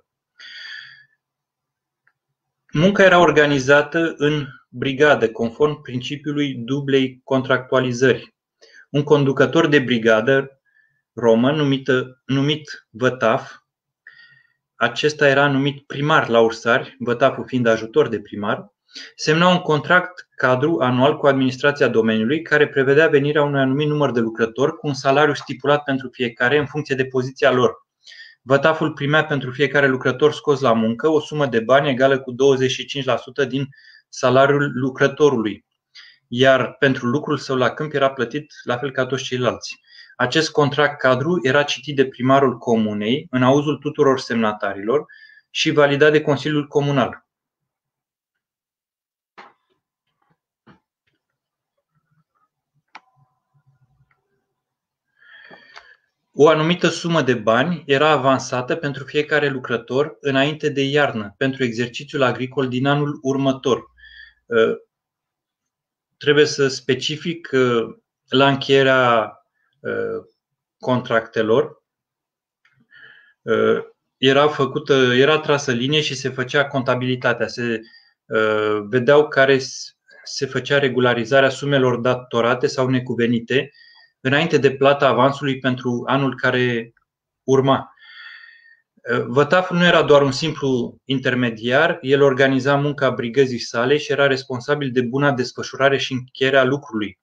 Munca era organizată în brigadă, conform principiului dublei contractualizări. Un conducător de brigadă român numit, numit vătaf, acesta era numit primar la ursari, vătaful fiind ajutor de primar, semna un contract cadru anual cu administrația domeniului care prevedea venirea unui anumit număr de lucrători cu un salariu stipulat pentru fiecare în funcție de poziția lor. Vătaful primea pentru fiecare lucrător scos la muncă o sumă de bani egală cu douăzeci și cinci la sută din salariul lucrătorului, iar pentru lucrul său la câmp era plătit la fel ca toți ceilalți. Acest contract cadru era citit de primarul comunei în auzul tuturor semnatarilor și validat de Consiliul Comunal. O anumită sumă de bani era avansată pentru fiecare lucrător înainte de iarnă, pentru exercițiul agricol din anul următor. Trebuie să specific la încheierea contractelor era făcută, era trasă linie și se făcea contabilitatea, se vedeau care se făcea regularizarea sumelor datorate sau necuvenite înainte de plata avansului pentru anul care urma. Vătaful nu era doar un simplu intermediar, el organiza munca brigăzii sale și era responsabil de buna desfășurare și încheierea lucrului.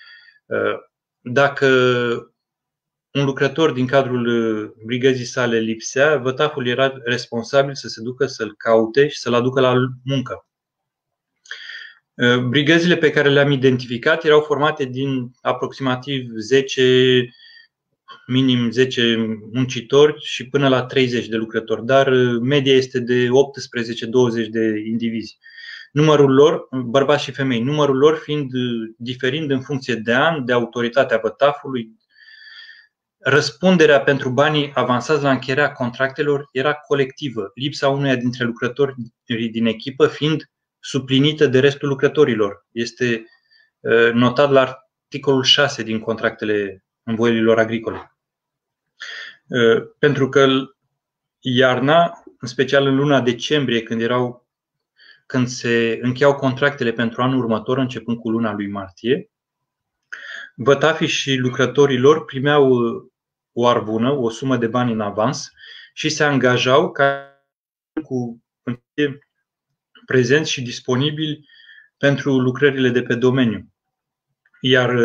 Dacă un lucrător din cadrul brigăzii sale lipsea, vătaful era responsabil să se ducă să-l caute și să-l aducă la muncă. Brigăzile pe care le-am identificat erau formate din aproximativ zece, minim zece muncitori și până la treizeci de lucrători, dar media este de optsprezece douăzeci de indivizi. Numărul lor, bărbați și femei, numărul lor fiind diferind în funcție de an, de autoritatea vătafului. Răspunderea pentru banii avansați la încheierea contractelor era colectivă, lipsa unuia dintre lucrători din echipă fiind suplinită de restul lucrătorilor. Este notat la articolul șase din contractele învoielilor agricole. Pentru că iarna, în special în luna decembrie, când erau când se încheiau contractele pentru anul următor, începând cu luna lui martie, vătafii și lucrătorii lor primeau o arbună, o sumă de bani în avans și se angajau ca cu prezenți și disponibili pentru lucrările de pe domeniu. Iar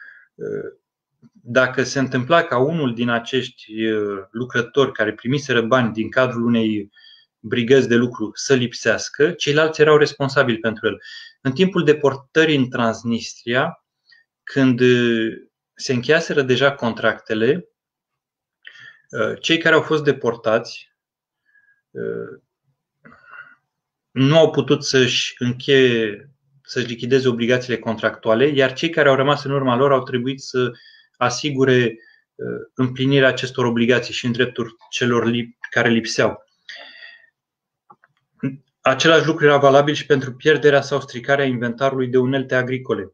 dacă se întâmpla ca unul din acești lucrători care primiseră bani din cadrul unei brigăzi de lucru să lipsească, ceilalți erau responsabili pentru el. În timpul deportării în Transnistria, când se încheiaseră deja contractele, cei care au fost deportați nu au putut să-și încheie, să-și lichideze obligațiile contractuale, iar cei care au rămas în urma lor au trebuit să asigure împlinirea acestor obligații și în drepturi celor care lipseau. Același lucru era valabil și pentru pierderea sau stricarea inventarului de unelte agricole.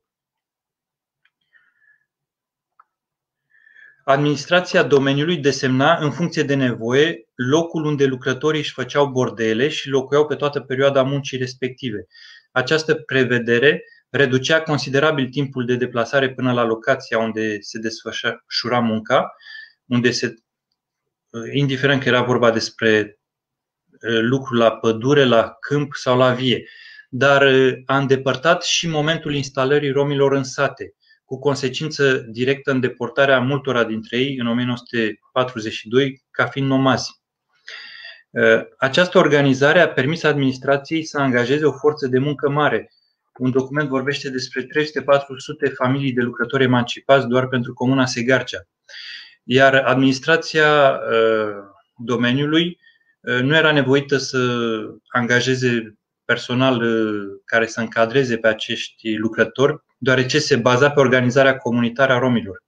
Administrația domeniului desemna în funcție de nevoie locul unde lucrătorii își făceau bordele și locuiau pe toată perioada muncii respective. Această prevedere reducea considerabil timpul de deplasare până la locația unde se desfășura munca, unde se, indiferent că era vorba despre lucru la pădure, la câmp sau la vie, dar a îndepărtat și momentul instalării romilor în sate, cu consecință directă în deportarea multora dintre ei în o mie nouă sute patruzeci și doi ca fiind nomazi. Această organizare a permis administrației să angajeze o forță de muncă mare. Un document vorbește despre trei sute patru sute familii de lucrători emancipați doar pentru comuna Segarcea. Iar administrația domeniului nu era nevoită să angajeze personal care să încadreze pe acești lucrători, deoarece se baza pe organizarea comunitară a romilor.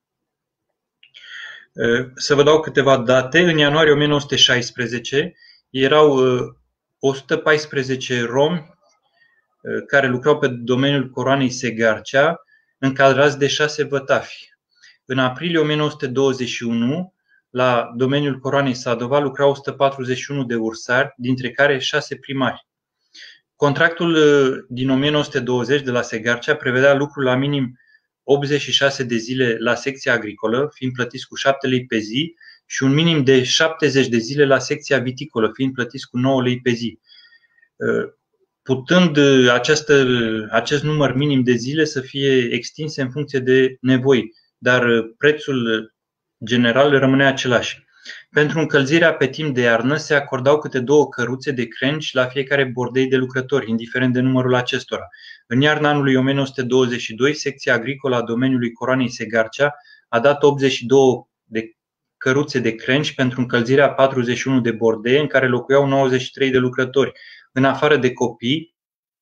Să vă dau câteva date. În ianuarie o mie nouă sute șaisprezece erau o sută paisprezece romi care lucrau pe domeniul coroanei Segarcea, încadrați de șase vătafi. În aprilie o mie nouă sute douăzeci și unu, la domeniul coroanei Sadova lucrau o sută patruzeci și unu de ursari, dintre care șase primari. Contractul din o mie nouă sute douăzeci de la Segarcea prevedea lucru la minim optzeci și șase de zile la secția agricolă, fiind plătiți cu șapte lei pe zi, și un minim de șaptezeci de zile la secția viticolă, fiind plătiți cu nouă lei pe zi. Putând această, acest număr minim de zile să fie extinse în funcție de nevoi, dar prețul general rămânea același. Pentru încălzirea pe timp de iarnă se acordau câte două căruțe de crengi la fiecare bordei de lucrători, indiferent de numărul acestora. În iarna anului o mie nouă sute douăzeci și doi, secția agricolă a domeniului coroanei Segarcea a dat optzeci și două de căruțe de crengi pentru încălzirea patruzeci și unu de bordei în care locuiau nouăzeci și trei de lucrători, în afară de copii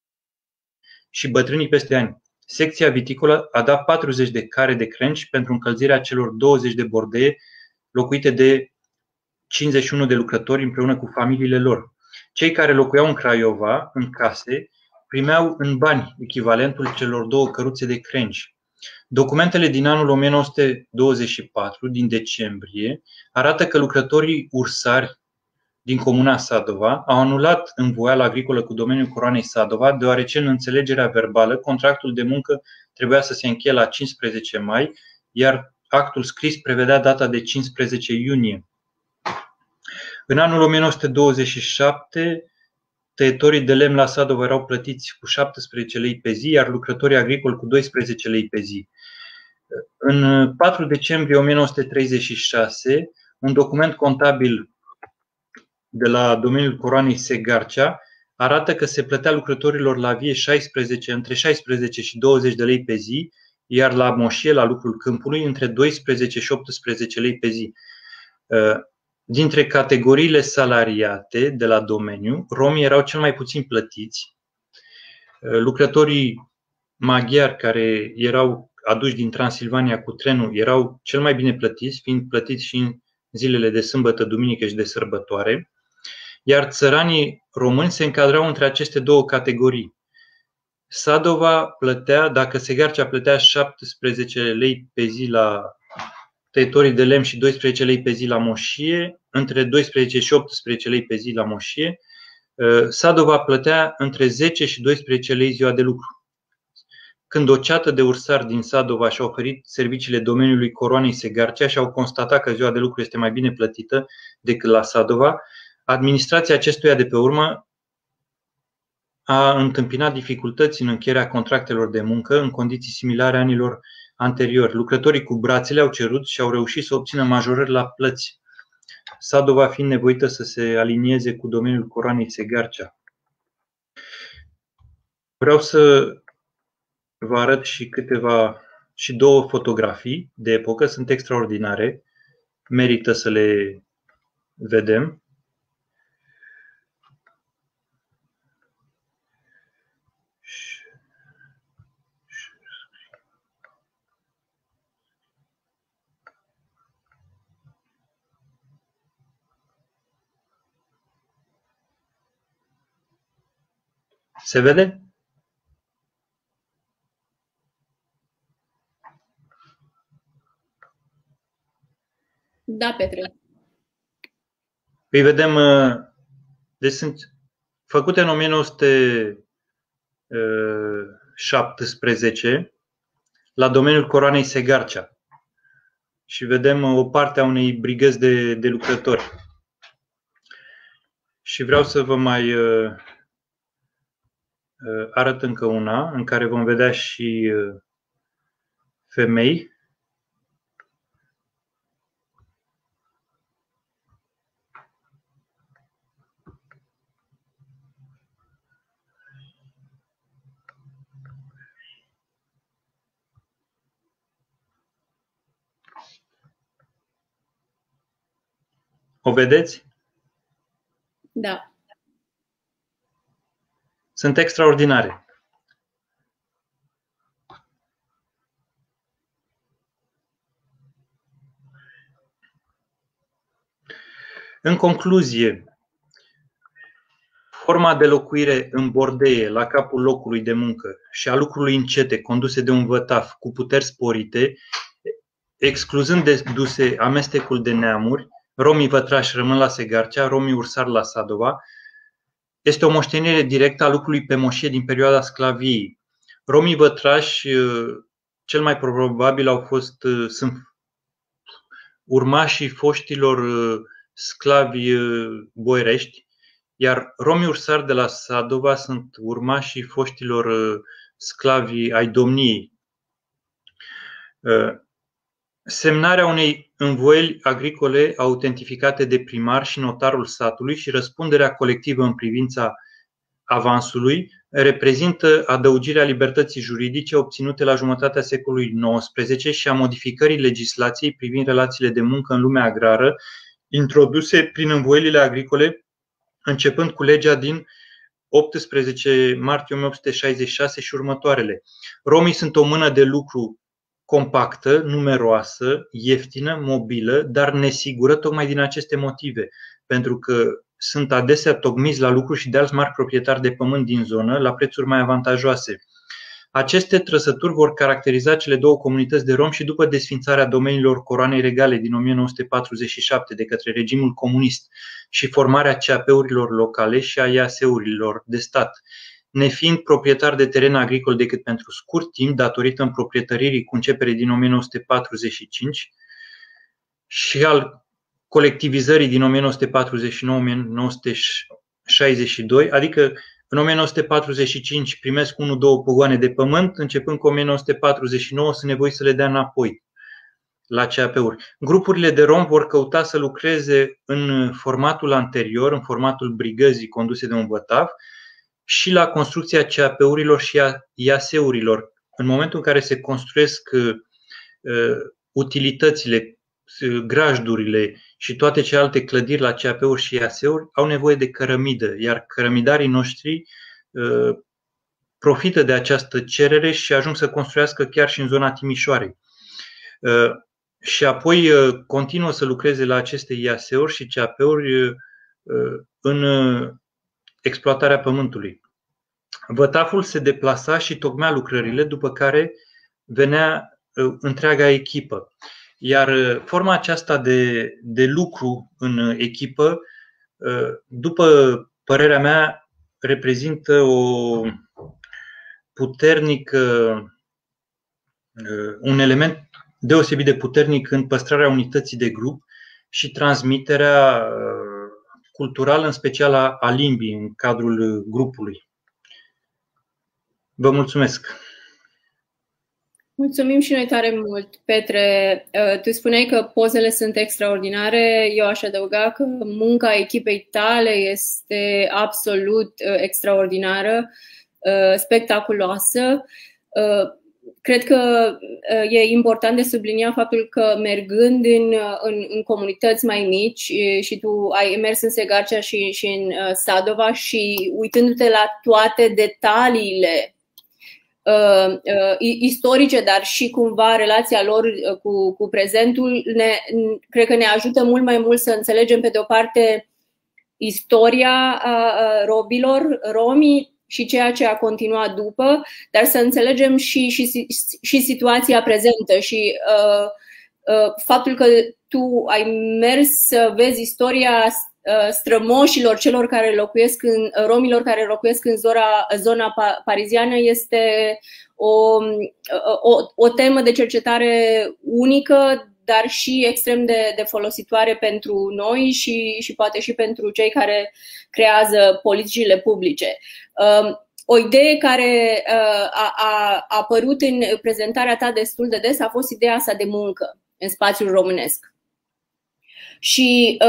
și bătrânii peste ani. Secția viticolă a dat patruzeci de care de crengi pentru încălzirea celor douăzeci de bordee locuite de cincizeci și unu de lucrători împreună cu familiile lor. Cei care locuiau în Craiova, în case, primeau în bani echivalentul celor două căruțe de crengi. Documentele din anul o mie nouă sute douăzeci și patru, din decembrie, arată că lucrătorii ursari din comuna Sadova au anulat învoiala agricolă cu domeniul coroanei Sadova, deoarece în înțelegerea verbală contractul de muncă trebuia să se încheie la cincisprezece mai, iar actul scris prevedea data de cincisprezece iunie. În anul o mie nouă sute douăzeci și șapte, tăietorii de lemn la Sadova erau plătiți cu șaptesprezece lei pe zi, iar lucrătorii agricoli cu doisprezece lei pe zi. În patru decembrie o mie nouă sute treizeci și șase, un document contabil de la domeniul coroanei Segarcea arată că se plătea lucrătorilor la vie șaisprezece, între șaisprezece și douăzeci de lei pe zi, iar la moșie, la lucrul câmpului, între doisprezece și optsprezece lei pe zi. Dintre categoriile salariate de la domeniu, romii erau cel mai puțin plătiți. Lucrătorii maghiari care erau aduși din Transilvania cu trenul erau cel mai bine plătiți, fiind plătiți și în zilele de sâmbătă, duminică și de sărbătoare. iar țăranii români se încadrau între aceste două categorii. Sadova plătea, dacă Segarcea plătea șaptesprezece lei pe zi la tăietorii de lemn și doisprezece lei pe zi la moșie, între doisprezece și optsprezece lei pe zi la moșie, Sadova plătea între zece și doisprezece lei ziua de lucru. Când o ceată de ursari din Sadova și-a oferit serviciile domeniului coroanei Segarcea și au constatat că ziua de lucru este mai bine plătită decât la Sadova, administrația acestuia de pe urmă a întâmpinat dificultăți în încheierea contractelor de muncă în condiții similare anilor anteriori. Lucrătorii cu brațele au cerut și au reușit să obțină majorări la plăți, Sadova fiind nevoită să se alinieze cu domeniul coroanei Segarcea. Vreau să vă arăt și câteva și două fotografii de epocă, sunt extraordinare, merită să le vedem. Se vede? Da, Petre. Îi vedem, deci sunt făcute în o mie nouă sute șaptesprezece la domeniul coroanei Segarcea și vedem o parte a unei brigăzi de, de lucrători. Și vreau să vă mai arăt încă una în care vom vedea și femei. O vedeți? Da. Sunt extraordinare. În concluzie, forma de locuire în bordeie la capul locului de muncă și a lucrului încete conduse de un vătaf cu puteri sporite, excluzând deduse amestecul de neamuri, romii vătrași rămân la Segarcea, romii ursari la Sadova, este o moștenire directă a lucrului pe moșie din perioada sclaviei. Romii vătrași, cel mai probabil, au fost, sunt urmașii foștilor sclavi boierești, iar romii ursari de la Sadova sunt urmașii foștilor sclavi ai domniei. Semnarea unei învoieli agricole autentificate de primar și notarul satului și răspunderea colectivă în privința avansului reprezintă adăugirea libertății juridice obținute la jumătatea secolului nouăsprezece și a modificării legislației privind relațiile de muncă în lumea agrară, introduse prin învoielile agricole, începând cu legea din optsprezece martie o mie opt sute șaizeci și șase și următoarele. Romii sunt o mână de lucru compactă, numeroasă, ieftină, mobilă, dar nesigură tocmai din aceste motive, pentru că sunt adesea tocmiți la lucru și de alți mari proprietari de pământ din zonă la prețuri mai avantajoase. Aceste trăsături vor caracteriza cele două comunități de romi și după desființarea domeniilor coroanei regale din o mie nouă sute patruzeci și șapte de către regimul comunist și formarea C A P-urilor locale și a I A S-urilor de stat. Nefiind proprietar de teren agricol decât pentru scurt timp, datorită împroprietăririi cu începere din o mie nouă sute patruzeci și cinci și al colectivizării din o mie nouă sute patruzeci și nouă - o mie nouă sute șaizeci și doi, adică în o mie nouă sute patruzeci și cinci primesc unu două pogoane de pământ, începând cu o mie nouă sute patruzeci și nouă sunt nevoiți să le dea înapoi la C A P-uri. Grupurile de romi vor căuta să lucreze în formatul anterior, în formatul brigăzii conduse de un vătav, și la construcția C A P-urilor și a I A S-urilor. În momentul în care se construiesc uh, utilitățile, grajdurile și toate celelalte clădiri la C A P-uri și I A S-uri, au nevoie de cărămidă, iar cărămidarii noștri uh, profită de această cerere și ajung să construiască chiar și în zona Timișoarei. Uh, și apoi uh, continuă să lucreze la aceste I A S-uri și C A P-uri uh, în exploatarea pământului. Vătaful se deplasa și tocmea lucrările, după care venea întreaga echipă. Iar forma aceasta de, de lucru în echipă, după părerea mea, reprezintă o puternic, un element deosebit de puternic în păstrarea unității de grup și transmiterea culturală, în special a, a limbii în cadrul grupului. Vă mulțumesc! Mulțumim și noi tare mult, Petre. Tu spuneai că pozele sunt extraordinare. Eu aș adăuga că munca echipei tale este absolut extraordinară, spectaculoasă. Cred că e important de subliniat faptul că mergând în, în, în comunități mai mici, și tu ai mers în Segarcea și, și în Sadova, și uitându-te la toate detaliile uh, uh, istorice, dar și cumva relația lor cu, cu prezentul, ne, cred că ne ajută mult mai mult să înțelegem, pe de o parte, istoria uh, robilor, romii, și ceea ce a continuat după, dar să înțelegem și, și, și situația prezentă și uh, uh, faptul că tu ai mers să vezi istoria uh, strămoșilor, celor care locuiesc în, romilor care locuiesc în zona, zona pariziană, este o, o, o temă de cercetare unică, dar și extrem de, de folositoare pentru noi și, și poate și pentru cei care creează politicile publice. O idee care a, a apărut în prezentarea ta destul de des a fost ideea asta de muncă în spațiul românesc. Și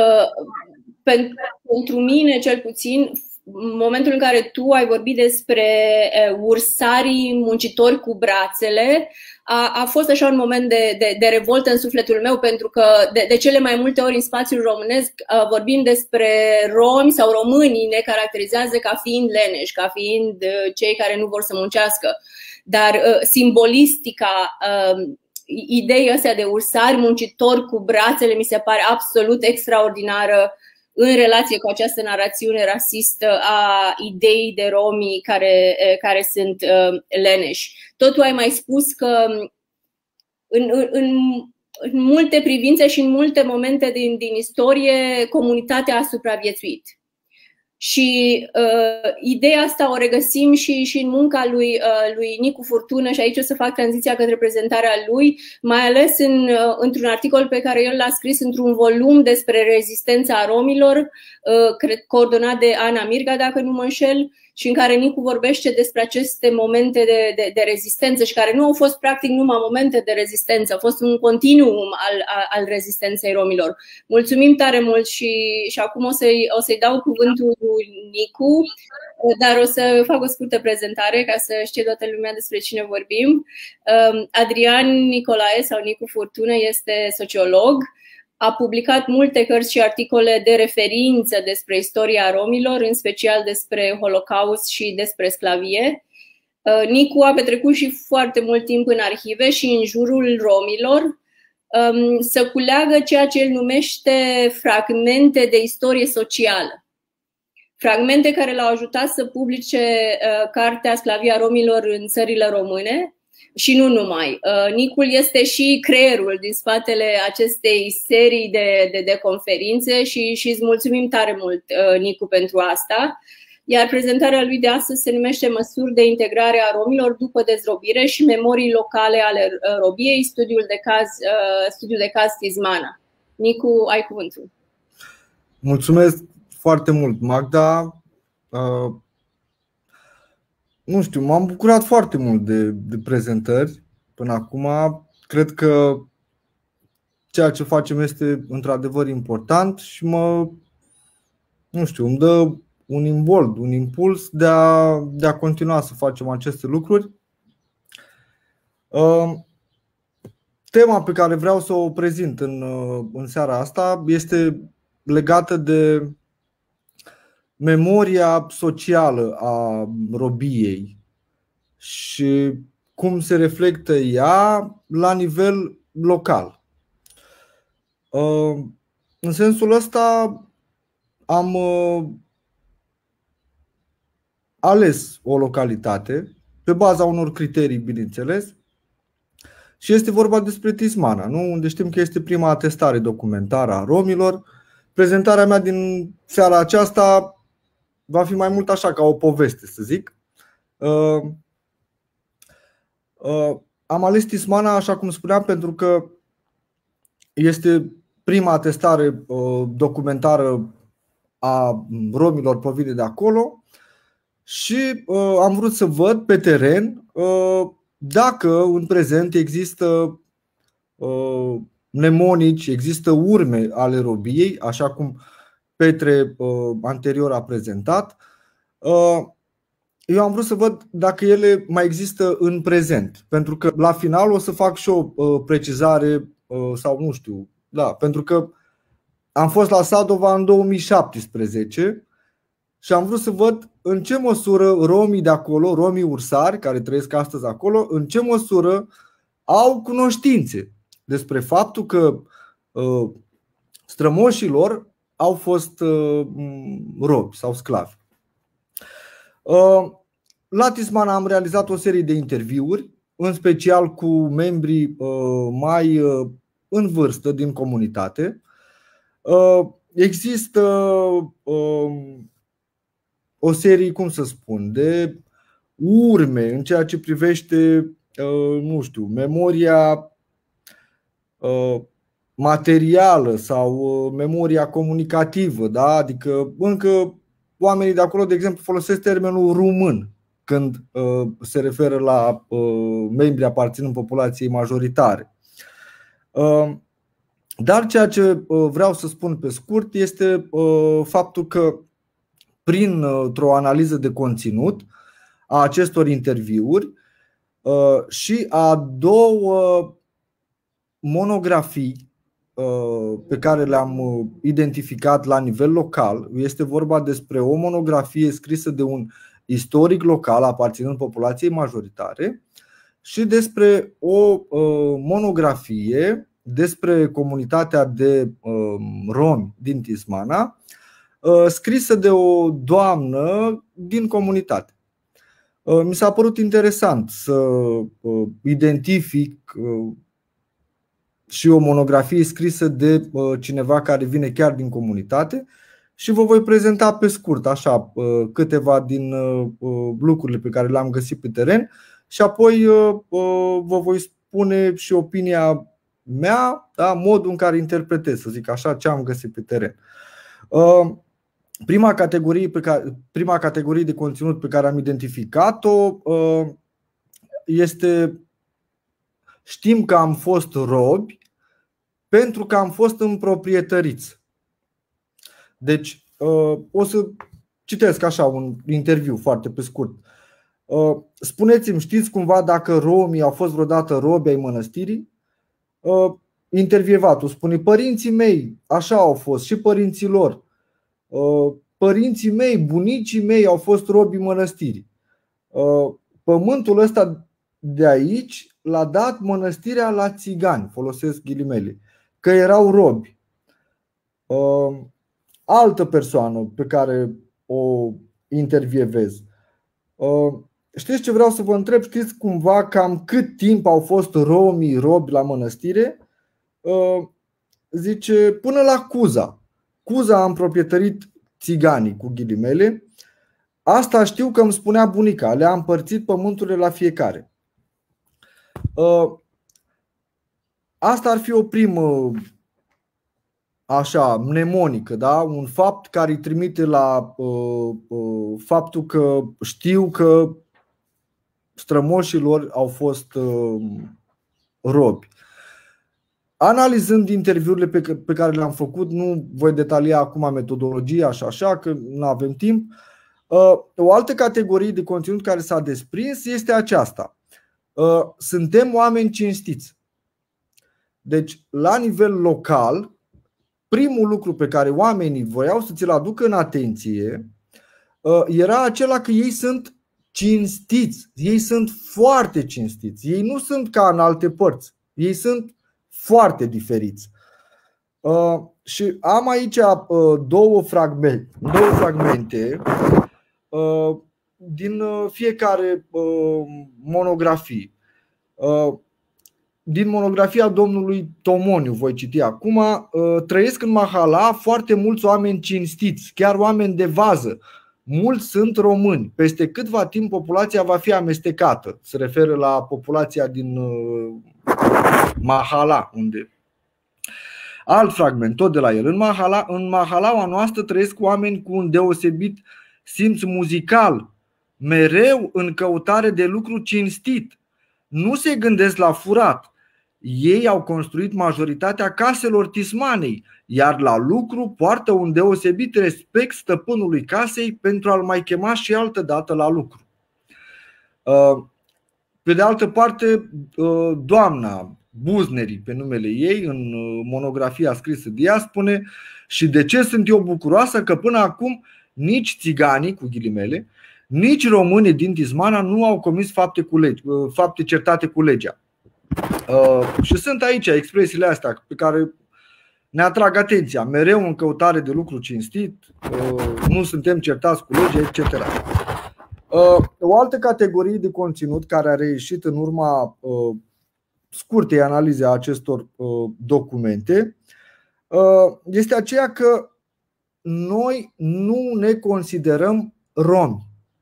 pentru mine, cel puțin, momentul în care tu ai vorbit despre ursarii muncitori cu brațele, a, a fost așa un moment de, de, de revoltă în sufletul meu, pentru că de, de cele mai multe ori în spațiul românesc vorbim despre romi sau românii ne caracterizează ca fiind leneși, ca fiind cei care nu vor să muncească. Dar simbolistica ideii astea de ursari muncitori cu brațele mi se pare absolut extraordinară în relație cu această narațiune rasistă a ideii de romii care, care sunt leneși. Tot tu ai mai spus că în, în, în multe privințe și în multe momente din, din istorie comunitatea a supraviețuit. Și uh, ideea asta o regăsim și, și în munca lui, uh, lui Nicu Furtună, și aici o să fac tranziția către prezentarea lui, mai ales în, uh, într-un articol pe care el l-a scris într-un volum despre rezistența romilor, uh, cred, coordonat de Ana Mirga, dacă nu mă înșel, și în care Nicu vorbește despre aceste momente de, de, de rezistență și care nu au fost practic numai momente de rezistență, a fost un continuum al, al, al rezistenței romilor. Mulțumim tare mult și, și acum o să-i, o să-i dau cuvântul lui Nicu, dar o să fac o scurtă prezentare ca să știe toată lumea despre cine vorbim. Adrian Nicolae sau Nicu Furtună este sociolog. A publicat multe cărți și articole de referință despre istoria romilor, în special despre Holocaust și despre sclavie. Nicu a petrecut și foarte mult timp în arhive și în jurul romilor să culeagă ceea ce el numește fragmente de istorie socială. Fragmente care l-au ajutat să publice cartea Sclavia romilor în țările române. Și nu numai. Nicul este și creierul din spatele acestei serii de, de, de conferințe și, și îți mulțumim tare mult, Nicu, pentru asta. Iar prezentarea lui de astăzi se numește Măsuri de integrare a romilor după dezrobire și memorii locale ale robiei, studiul de caz, studiul de caz Tizmana. Nicu, ai cuvântul. Mulțumesc foarte mult, Magda. Uh... Nu știu, m-am bucurat foarte mult de, de prezentări până acum. Cred că ceea ce facem este într-adevăr important și mă, nu știu, îmi dă un imbold, un impuls de a, de a continua să facem aceste lucruri. Tema pe care vreau să o prezint în, în seara asta este legată de memoria socială a robiei și cum se reflectă ea la nivel local. În sensul ăsta, am ales o localitate pe baza unor criterii, bineînțeles, și este vorba despre Tismana, nu? Unde știm că este prima atestare documentară a romilor. Prezentarea mea din seara aceasta va fi mai mult așa, ca o poveste, să zic. Uh, uh, am ales Tismana, așa cum spuneam, pentru că este prima atestare uh, documentară a romilor provine de acolo și uh, am vrut să văd pe teren uh, dacă în prezent există uh, mnemonici, există urme ale robiei, așa cum Petre uh, anterior a prezentat. Uh, eu am vrut să văd dacă ele mai există în prezent, pentru că la final o să fac și o uh, precizare uh, sau nu știu, da, pentru că am fost la Sadova în două mii șaptesprezece și am vrut să văd în ce măsură romii de acolo, romii ursari care trăiesc astăzi acolo, în ce măsură au cunoștințe despre faptul că uh, strămoșii lor au fost uh, robi sau sclavi. Uh, la Tismana am realizat o serie de interviuri, în special cu membrii uh, mai uh, în vârstă din comunitate. Uh, există uh, o serie, cum să spun, de urme în ceea ce privește, uh, nu știu, memoria uh, materială sau uh, memoria comunicativă, da? Adică încă oamenii de acolo, de exemplu, folosesc termenul român când uh, se referă la uh, membrii aparținând populației majoritare. Uh, Dar ceea ce vreau să spun pe scurt este faptul că printr-o analiză de conținut a acestor interviuri și a două monografii pe care le-am identificat la nivel local, este vorba despre o monografie scrisă de un istoric local aparținând populației majoritare și despre o monografie despre comunitatea de romi din Tismana, scrisă de o doamnă din comunitate. Mi s-a părut interesant să identific și o monografie scrisă de cineva care vine chiar din comunitate și vă voi prezenta pe scurt așa câteva din lucrurile pe care le-am găsit pe teren și apoi vă voi spune și opinia mea, da, modul în care interpretez, să zic așa, ce am găsit pe teren. Prima categorie, pe care, prima categorie de conținut pe care am identificat-o este: știm că am fost robi pentru că am fost împroprietăriți. Deci o să citesc așa un interviu foarte pe scurt. Spuneți-mi, știți cumva dacă romii au fost vreodată robi ai mănăstirii? Intervievatul spune: părinții mei așa au fost și părinții lor. Părinții mei, bunicii mei au fost robii mănăstirii. Pământul ăsta de aici l-a dat mănăstirea la țigani, folosesc ghilimele, că erau robi. Altă persoană pe care o intervievez: știți ce vreau să vă întreb? Știți cumva cam cât timp au fost romii robi la mănăstire? Zice: până la Cuza. Cuza a împroprietărit țiganii, cu ghilimele. Asta știu că îmi spunea bunica, le-a împărțit pământurile la fiecare. Asta ar fi o primă, așa, mnemonică, da? Un fapt care îi trimite la uh, uh, faptul că știu că strămoșii lor au fost uh, robi. Analizând interviurile pe, pe care le-am făcut, nu voi detalia acum metodologia și așa, că nu avem timp. uh, O altă categorie de conținut care s-a desprins este aceasta: uh, suntem oameni cinstiți. Deci, la nivel local, primul lucru pe care oamenii voiau să ți-l aducă în atenție era acela că ei sunt cinstiți. Ei sunt foarte cinstiți. Ei nu sunt ca în alte părți. Ei sunt foarte diferiți. Și am aici două fragmente, două fragmente din fiecare monografie. Din monografia domnului Tomoniu voi citi acum. Trăiesc în Mahala foarte mulți oameni cinstiți, chiar oameni de vază. Mulți sunt români. Peste câtva timp populația va fi amestecată. Se referă la populația din Mahala, unde. Alt fragment, tot de la el. În Mahala, în Mahalaua noastră trăiesc oameni cu un deosebit simț muzical, mereu în căutare de lucru cinstit. Nu se gândesc la furat. Ei au construit majoritatea caselor Tismanei, iar la lucru poartă un deosebit respect stăpânului casei pentru a-l mai chema și altă dată la lucru. Pe de altă parte, doamna Buzneri, pe numele ei, în monografia scrisă de ea, spune: și de ce sunt eu bucuroasă că până acum nici țiganii, cu ghilimele, nici românii din Tismana nu au comis fapte, cu lege, fapte certate cu legea. Uh, și sunt aici expresiile astea pe care ne atrag atenția: mereu în căutare de lucru cinstit, uh, nu suntem certați cu legea, et cetera. Uh, o altă categorie de conținut care a reieșit în urma uh, scurtei analize a acestor uh, documente uh, este aceea că noi nu ne considerăm romi.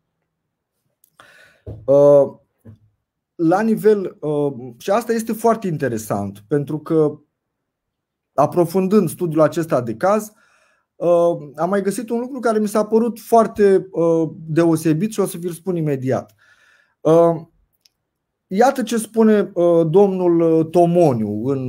Uh, La nivel, și asta este foarte interesant, pentru că aprofundând studiul acesta de caz, am mai găsit un lucru care mi s-a părut foarte deosebit și o să vi-l spun imediat. Iată ce spune domnul Tomoniu în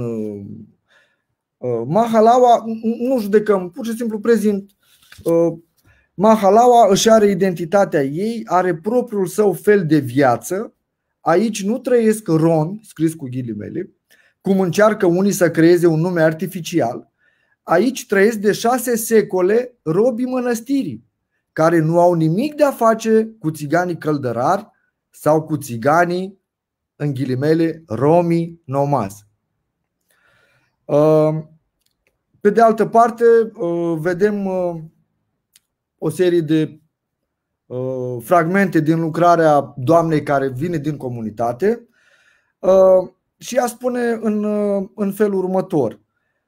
Mahalaua. Nu judecăm, pur și simplu prezint. Mahalaua își are identitatea ei, are propriul său fel de viață. Aici nu trăiesc romi, scris cu ghilimele, cum încearcă unii să creeze un nume artificial. Aici trăiesc de șase secole robii mănăstirii, care nu au nimic de a face cu țiganii căldărari sau cu țiganii, în ghilimele, romii nomazi. Pe de altă parte, vedem o serie de fragmente din lucrarea doamnei care vine din comunitate și ea spune în, în felul următor: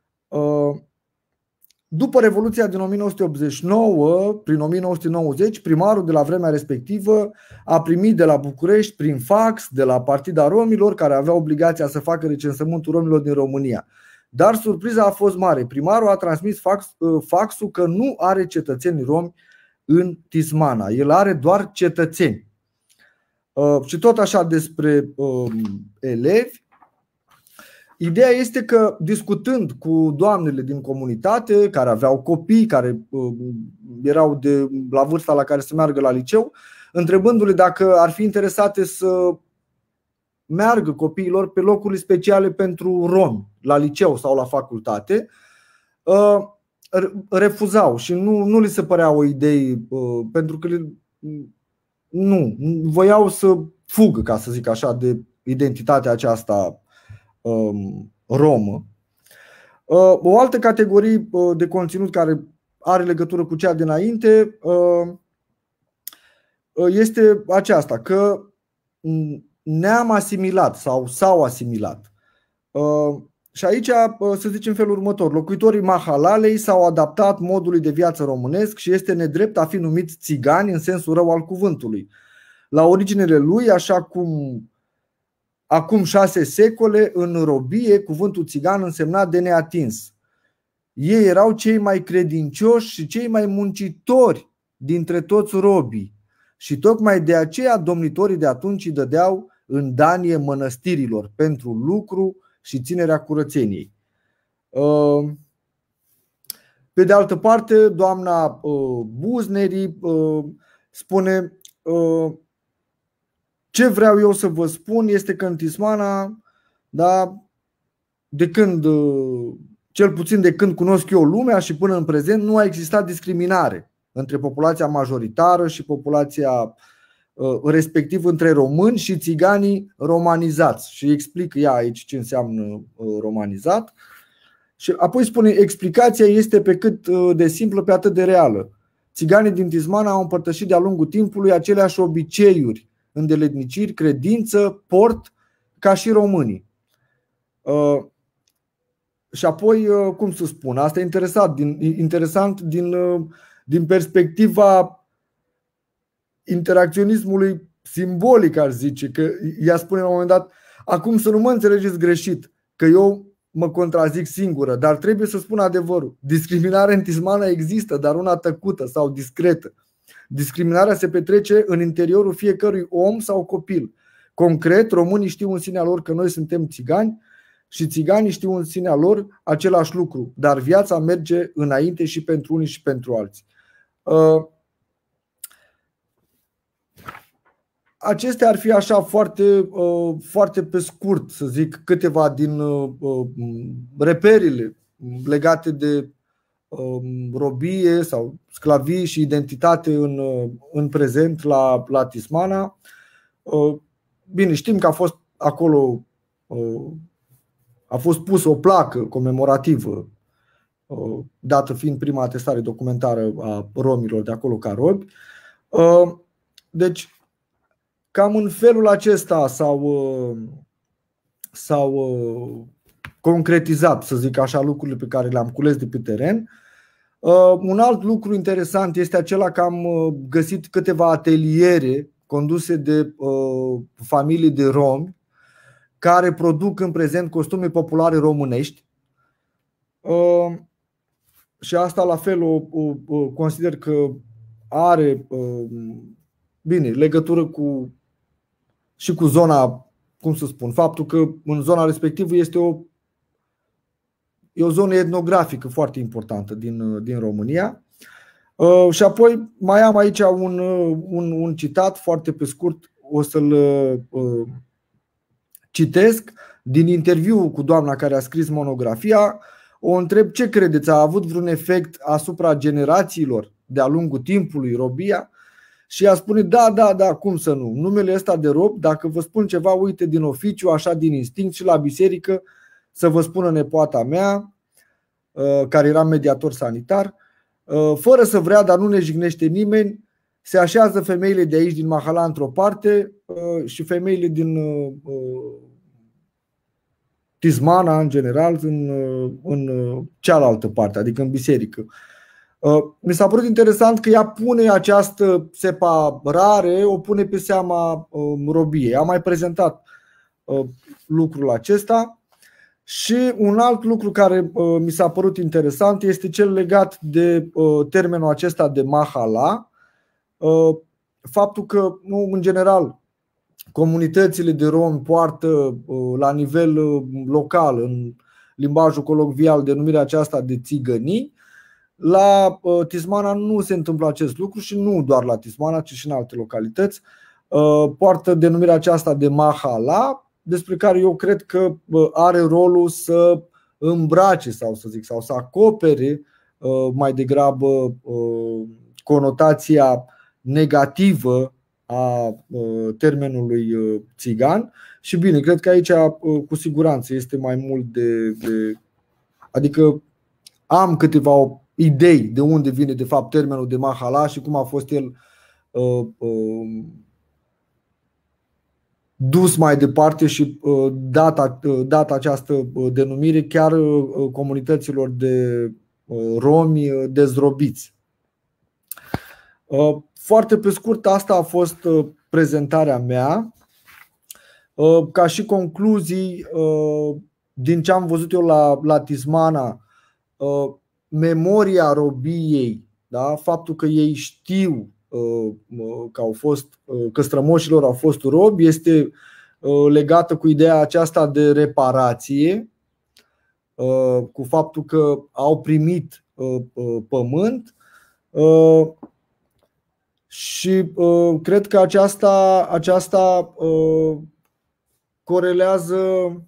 după Revoluția din o mie nouă sute optzeci și nouă, prin o mie nouă sute nouăzeci, primarul de la vremea respectivă a primit de la București, prin fax, de la Partida Romilor, care avea obligația să facă recensământul romilor din România. Dar surpriza a fost mare. Primarul a transmis fax, faxul că nu are cetățeni romi în Tismana. El are doar cetățeni. Și tot așa despre elevi. Ideea este că, discutând cu doamnele din comunitate care aveau copii, care erau de la vârsta la care să meargă la liceu, întrebându-le dacă ar fi interesate să meargă copiilor pe locuri speciale pentru romi, la liceu sau la facultate, refuzau și nu, nu li se părea o idee, pentru că nu voiau să fugă, ca să zic așa, de identitatea aceasta romă. O altă categorie de conținut care are legătură cu cea dinainte este aceasta, că ne-am asimilat sau s-au asimilat. Și aici să zicem în felul următor: locuitorii Mahalalei s-au adaptat modului de viață românesc și este nedrept a fi numiți țigani în sensul rău al cuvântului. La originele lui, așa cum acum șase secole, în robie, cuvântul țigan însemna de neatins. Ei erau cei mai credincioși și cei mai muncitori dintre toți robii și tocmai de aceea domnitorii de atunci îi dădeau în danie mănăstirilor pentru lucru și ținerea curățeniei. Pe de altă parte, doamna Buzneri spune: ce vreau eu să vă spun este că în Tismana, da, de când, cel puțin de când cunosc eu lumea și până în prezent, nu a existat discriminare între populația majoritară și populația respectiv între români și țiganii romanizați. Și explic ea aici ce înseamnă romanizat. Și apoi spune: explicația este pe cât de simplă, pe atât de reală. Țiganii din Tismana au împărtășit de-a lungul timpului aceleași obiceiuri, îndeletniciri, credință, port, ca și românii. Uh, și apoi, uh, cum să spun, asta e interesant din, interesant din, uh, din perspectiva interacționismului simbolic, aș zice, că ea spune la un moment dat: acum să nu mă înțelegeți greșit, că eu mă contrazic singură, dar trebuie să spun adevărul. Discriminarea în Tismana există, dar una tăcută sau discretă. Discriminarea se petrece în interiorul fiecărui om sau copil. Concret, românii știu în sinea lor că noi suntem țigani și țiganii știu în sinea lor același lucru, dar viața merge înainte și pentru unii și pentru alții. Acestea ar fi așa foarte, foarte pe scurt, să zic, câteva din reperile legate de robie sau sclavie și identitate în, în prezent la, la Tismana. Bine, știm că a fost acolo, a fost pusă o placă comemorativă, dată fiind prima atestare documentară a romilor de acolo ca robi. Deci, cam în felul acesta s-au, s-au concretizat, să zic așa, lucrurile pe care le-am cules de pe teren. Un alt lucru interesant este acela că am găsit câteva ateliere conduse de familii de romi care produc în prezent costume populare românești. Și asta la fel o, o, o consider că are, bine, legătură cu și cu zona, cum să spun, faptul că în zona respectivă este o, e o zonă etnografică foarte importantă din, din România. Uh, și apoi mai am aici un, un, un citat foarte pe scurt, o să-l uh, citesc, din interviul cu doamna care a scris monografia. O întreb: ce credeți, a avut vreun efect asupra generațiilor de-a lungul timpului robia? Și ea spune: da, da, da, cum să nu? Numele ăsta de rob, dacă vă spun ceva, uite, din oficiu, așa din instinct, și la biserică, să vă spună nepoata mea, care era mediator sanitar, fără să vrea, dar nu ne jignește nimeni, se așează femeile de aici din Mahala într-o parte și femeile din Tismana în general în, în cealaltă parte, adică în biserică. Mi s-a părut interesant că ea pune această separare, o pune pe seama robiei. Am mai prezentat lucrul acesta. Și un alt lucru care mi s-a părut interesant este cel legat de termenul acesta de mahala. Faptul că, în general, comunitățile de romi poartă la nivel local, în limbajul colocvial, denumirea aceasta de țigănii. La Tismana nu se întâmplă acest lucru și nu doar la Tismana, ci și în alte localități. Poartă denumirea aceasta de mahala, despre care eu cred că are rolul să îmbrace sau să zic sau să acopere mai degrabă conotația negativă a termenului țigan. Și bine, cred că aici cu siguranță este mai mult de, de adică am câteva idei de unde vine de fapt termenul de mahala și cum a fost el uh, uh, dus mai departe și uh, dat, uh, dat această uh, denumire chiar uh, comunităților de uh, romi uh, dezrobiți. Uh, foarte pe scurt, asta a fost uh, prezentarea mea. Uh, ca și concluzii, uh, din ce am văzut eu la, la Tismana, uh, memoria robiei, da? Faptul că ei știu că au fost, că strămoșilor au fost robi, este legată cu ideea aceasta de reparație, cu faptul că au primit pământ. Și cred că aceasta, aceasta corelează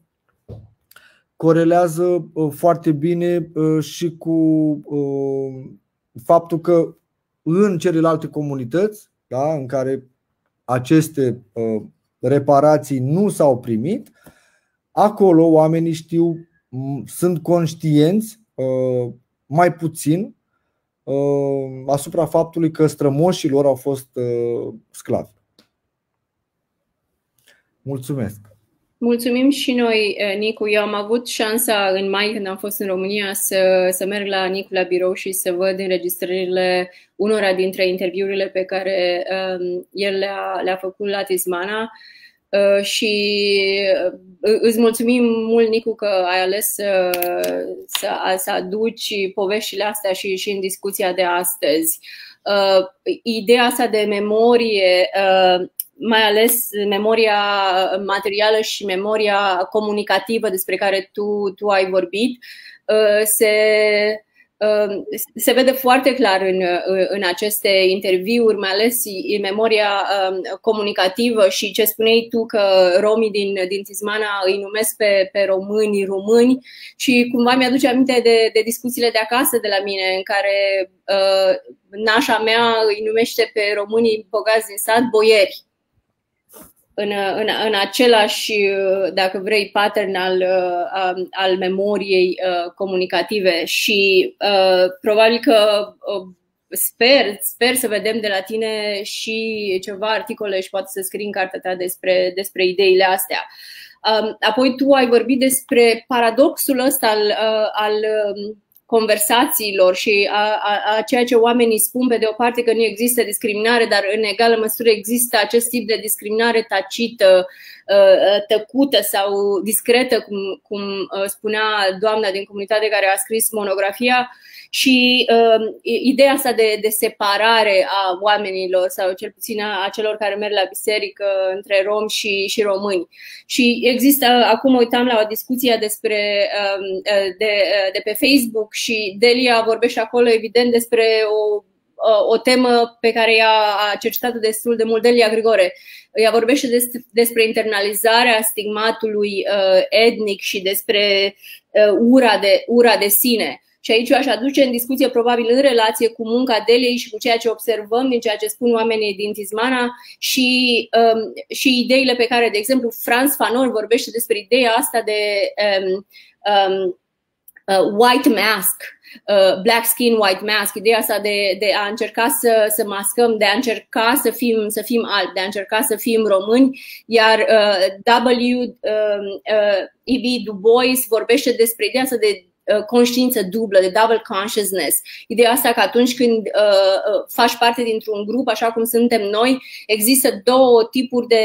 corelează foarte bine și cu faptul că în celelalte comunități, da, în care aceste reparații nu s-au primit, acolo oamenii știu sunt conștienți mai puțin asupra faptului că strămoșii lor au fost sclavi. Mulțumesc! Mulțumim și noi, Nicu. Eu am avut șansa în mai, când am fost în România, să, să merg la Nicu la birou și să văd înregistrările unora dintre interviurile pe care um, el le-a, le-a făcut la Tismana. Uh, și uh, îți mulțumim mult, Nicu, că ai ales să, să, să aduci poveștile astea și, și în discuția de astăzi. Uh, ideea asta de memorie, uh, mai ales memoria materială și memoria comunicativă despre care tu, tu ai vorbit, se, se vede foarte clar în, în aceste interviuri, mai ales memoria comunicativă și ce spuneai tu că romii din, din Tismana îi numesc pe, pe români români și cumva mi-aduce aminte de, de discuțiile de acasă de la mine în care uh, nașa mea îi numește pe românii bogați din sat boieri. În, în, în același, dacă vrei, pattern al, al memoriei comunicative și uh, probabil că uh, sper, sper să vedem de la tine și ceva articole și poate să scrii în cartea ta despre, despre ideile astea. Um, apoi tu ai vorbit despre paradoxul ăsta al, uh, al conversațiilor și a, a, a ceea ce oamenii spun pe de o parte că nu există discriminare, dar în egală măsură există acest tip de discriminare tacită, tăcută sau discretă, cum, cum spunea doamna din comunitate care a scris monografia. Și uh, ideea asta de, de separare a oamenilor sau cel puțin a, a celor care merg la biserică între romi și, și români. Și există, acum uitam la o discuție despre, uh, de, de pe Facebook și Delia vorbește acolo evident despre o, o temă pe care ea a cercetat destul de mult, Delia Grigore. Ea vorbește des, despre internalizarea stigmatului uh, etnic și despre uh, ura, de, ura de sine. Și aici eu aș aduce în discuție, probabil în relație cu munca Deliei și cu ceea ce observăm din ceea ce spun oamenii din Tismana și, um, și ideile pe care, de exemplu, Frantz Fanon vorbește despre ideea asta de um, um, uh, white mask, uh, black skin, white mask, ideea asta de, de a încerca să, să mascăm, de a încerca să fim, să fim albi, de a încerca să fim români, iar uh, W. Uh, uh, E B. Du Bois vorbește despre ideea asta de conștiință dublă, de double consciousness. Ideea asta că atunci când uh, faci parte dintr-un grup, așa cum suntem noi, există două tipuri de,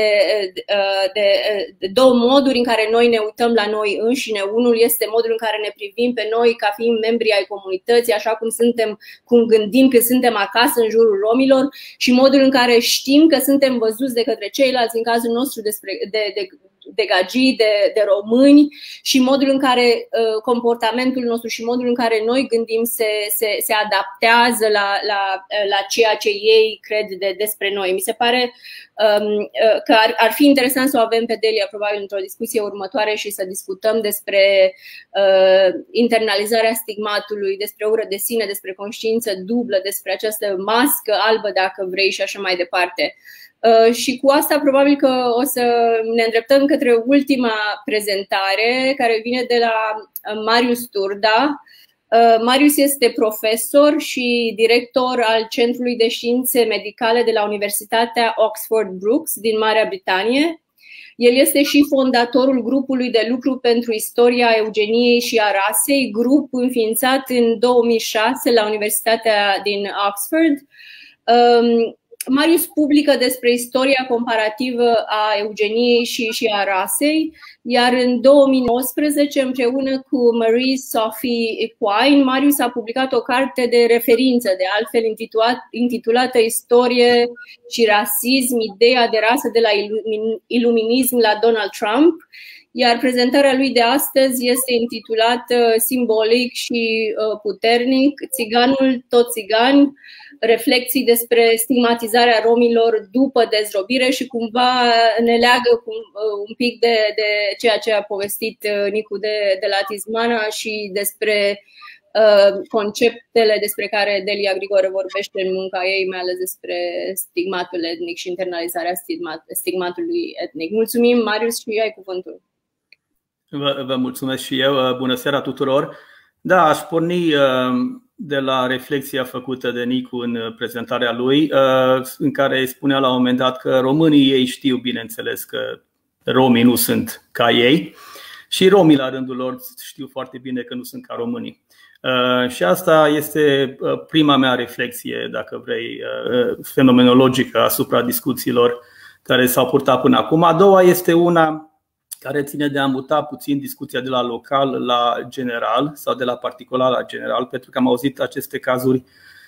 uh, de, de două moduri în care noi ne uităm la noi înșine. Unul este modul în care ne privim pe noi ca fiind membri ai comunității, așa cum suntem, cum gândim că suntem acasă în jurul romilor, și modul în care știm că suntem văzuți de către ceilalți, în cazul nostru despre, de, de de gagii, de, de români, și modul în care uh, comportamentul nostru și modul în care noi gândim se, se, se adaptează la, la, la ceea ce ei cred de, despre noi. Mi se pare um, că ar, ar fi interesant să o avem pe Delia probabil într-o discuție următoare și să discutăm despre uh, internalizarea stigmatului, despre ură de sine, despre conștiință dublă, despre această mască albă, dacă vrei, și așa mai departe. Uh, și cu asta probabil că o să ne îndreptăm către ultima prezentare, care vine de la Marius Turda. Uh, Marius este profesor și director al Centrului de Științe Medicale de la Universitatea Oxford Brookes din Marea Britanie. El este și fondatorul grupului de lucru pentru istoria eugeniei și a rasei, grup înființat în două mii șase la Universitatea din Oxford. Um, Marius publică despre istoria comparativă a eugeniei și, și a rasei, iar în două mii nouăsprezece, împreună cu Marie Sophie Equine, Marius a publicat o carte de referință, de altfel intitulat, intitulată Istorie și rasism, ideea de rasă de la iluminism la Donald Trump. Iar prezentarea lui de astăzi este intitulată simbolic și puternic, Țiganul tot țigan, reflexii despre stigmatizarea romilor după dezrobire, și cumva ne leagă un pic de, de ceea ce a povestit Nicu de, de la Tismana și despre uh, conceptele despre care Delia Grigore vorbește în munca ei, mai ales despre stigmatul etnic și internalizarea stigmat, stigmatului etnic. Mulțumim, Marius, și ai cuvântul. Vă, vă mulțumesc și eu. Bună seara tuturor. Da, aș porni de la reflexia făcută de Nicu în prezentarea lui, în care spunea la un moment dat că românii ei știu, bineînțeles, că romii nu sunt ca ei și romii la rândul lor știu foarte bine că nu sunt ca românii. Și asta este prima mea reflexie, dacă vrei, fenomenologică asupra discuțiilor care s-au purtat până acum. A doua este una care ține de a muta puțin discuția de la local la general sau de la particular la general, pentru că am auzit aceste cazuri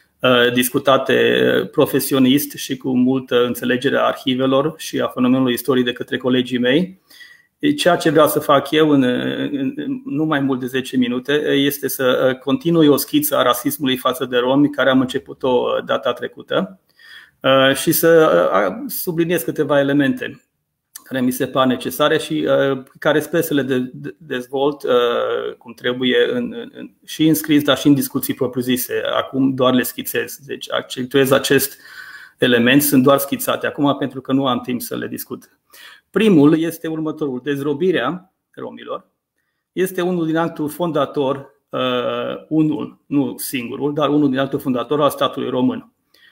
discutate profesionist și cu multă înțelegere a arhivelor și a fenomenului istoriei de către colegii mei. Ceea ce vreau să fac eu în, în nu mai mult de zece minute este să continui o schiță a rasismului față de romi care am început-o data trecută și să subliniez câteva elemente care mi se par necesare și care sper să le dezvolt cum trebuie în, în, și în scris, dar și în discuții propriu-zise. Acum doar le schițez, deci accentuez acest element, sunt doar schițate acum pentru că nu am timp să le discut. Primul este următorul. Dezrobirea romilor este unul din actul fondator, uh, unul, nu singurul, dar unul din actul fondator al statului român.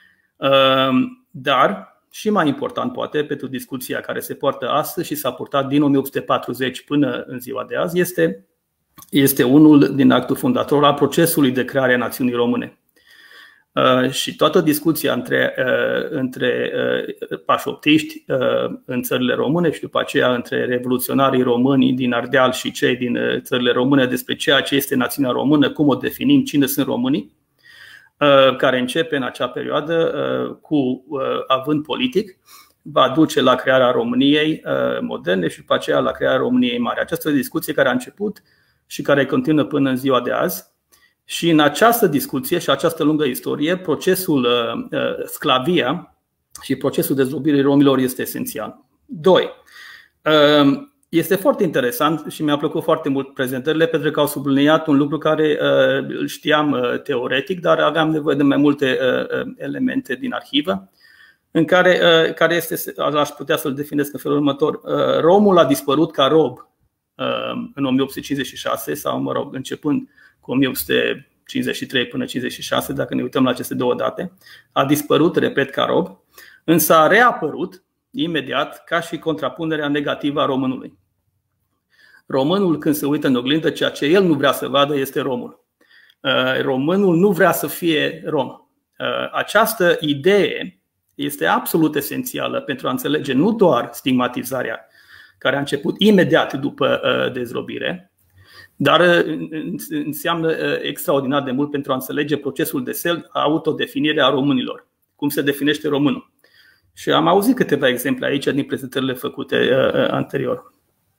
Uh, dar, și mai important poate pentru discuția care se poartă astăzi și s-a purtat din o mie opt sute patruzeci până în ziua de azi, este, este unul din actul fondator al procesului de creare a națiunii române. Uh, și toată discuția între, uh, între uh, pașoptiști uh, în țările române și după aceea între revoluționarii români din Ardeal și cei din uh, țările române despre ceea ce este națiunea română, cum o definim, cine sunt românii, uh, care începe în acea perioadă uh, cu uh, avânt politic, va duce la crearea României uh, moderne și după aceea la crearea României mari. Această discuție care a început și care continuă până în ziua de azi. Și în această discuție și această lungă istorie, procesul uh, sclavia și procesul dezrobirii romilor este esențial. Doi. Uh, este foarte interesant și mi-a plăcut foarte mult prezentările pentru că au subliniat un lucru care uh, îl știam uh, teoretic, dar aveam nevoie de mai multe uh, elemente din arhivă, în care, uh, care este, aș putea să-l definesc în felul următor. Uh, Romul a dispărut ca rob uh, în o mie opt sute cincizeci și șase sau, mă rog, începând cu o mie opt sute cincizeci și trei până cincizeci și șase, dacă ne uităm la aceste două date, a dispărut, repet, ca rob, însă a reapărut imediat ca și contrapunerea negativă a românului. Românul, când se uită în oglindă, ceea ce el nu vrea să vadă este romul. Românul nu vrea să fie rom. Această idee este absolut esențială pentru a înțelege nu doar stigmatizarea care a început imediat după dezrobire, dar înseamnă extraordinar de mult pentru a înțelege procesul de autodefinire a românilor. Cum se definește românul. Și am auzit câteva exemple aici din prezentările făcute anterior.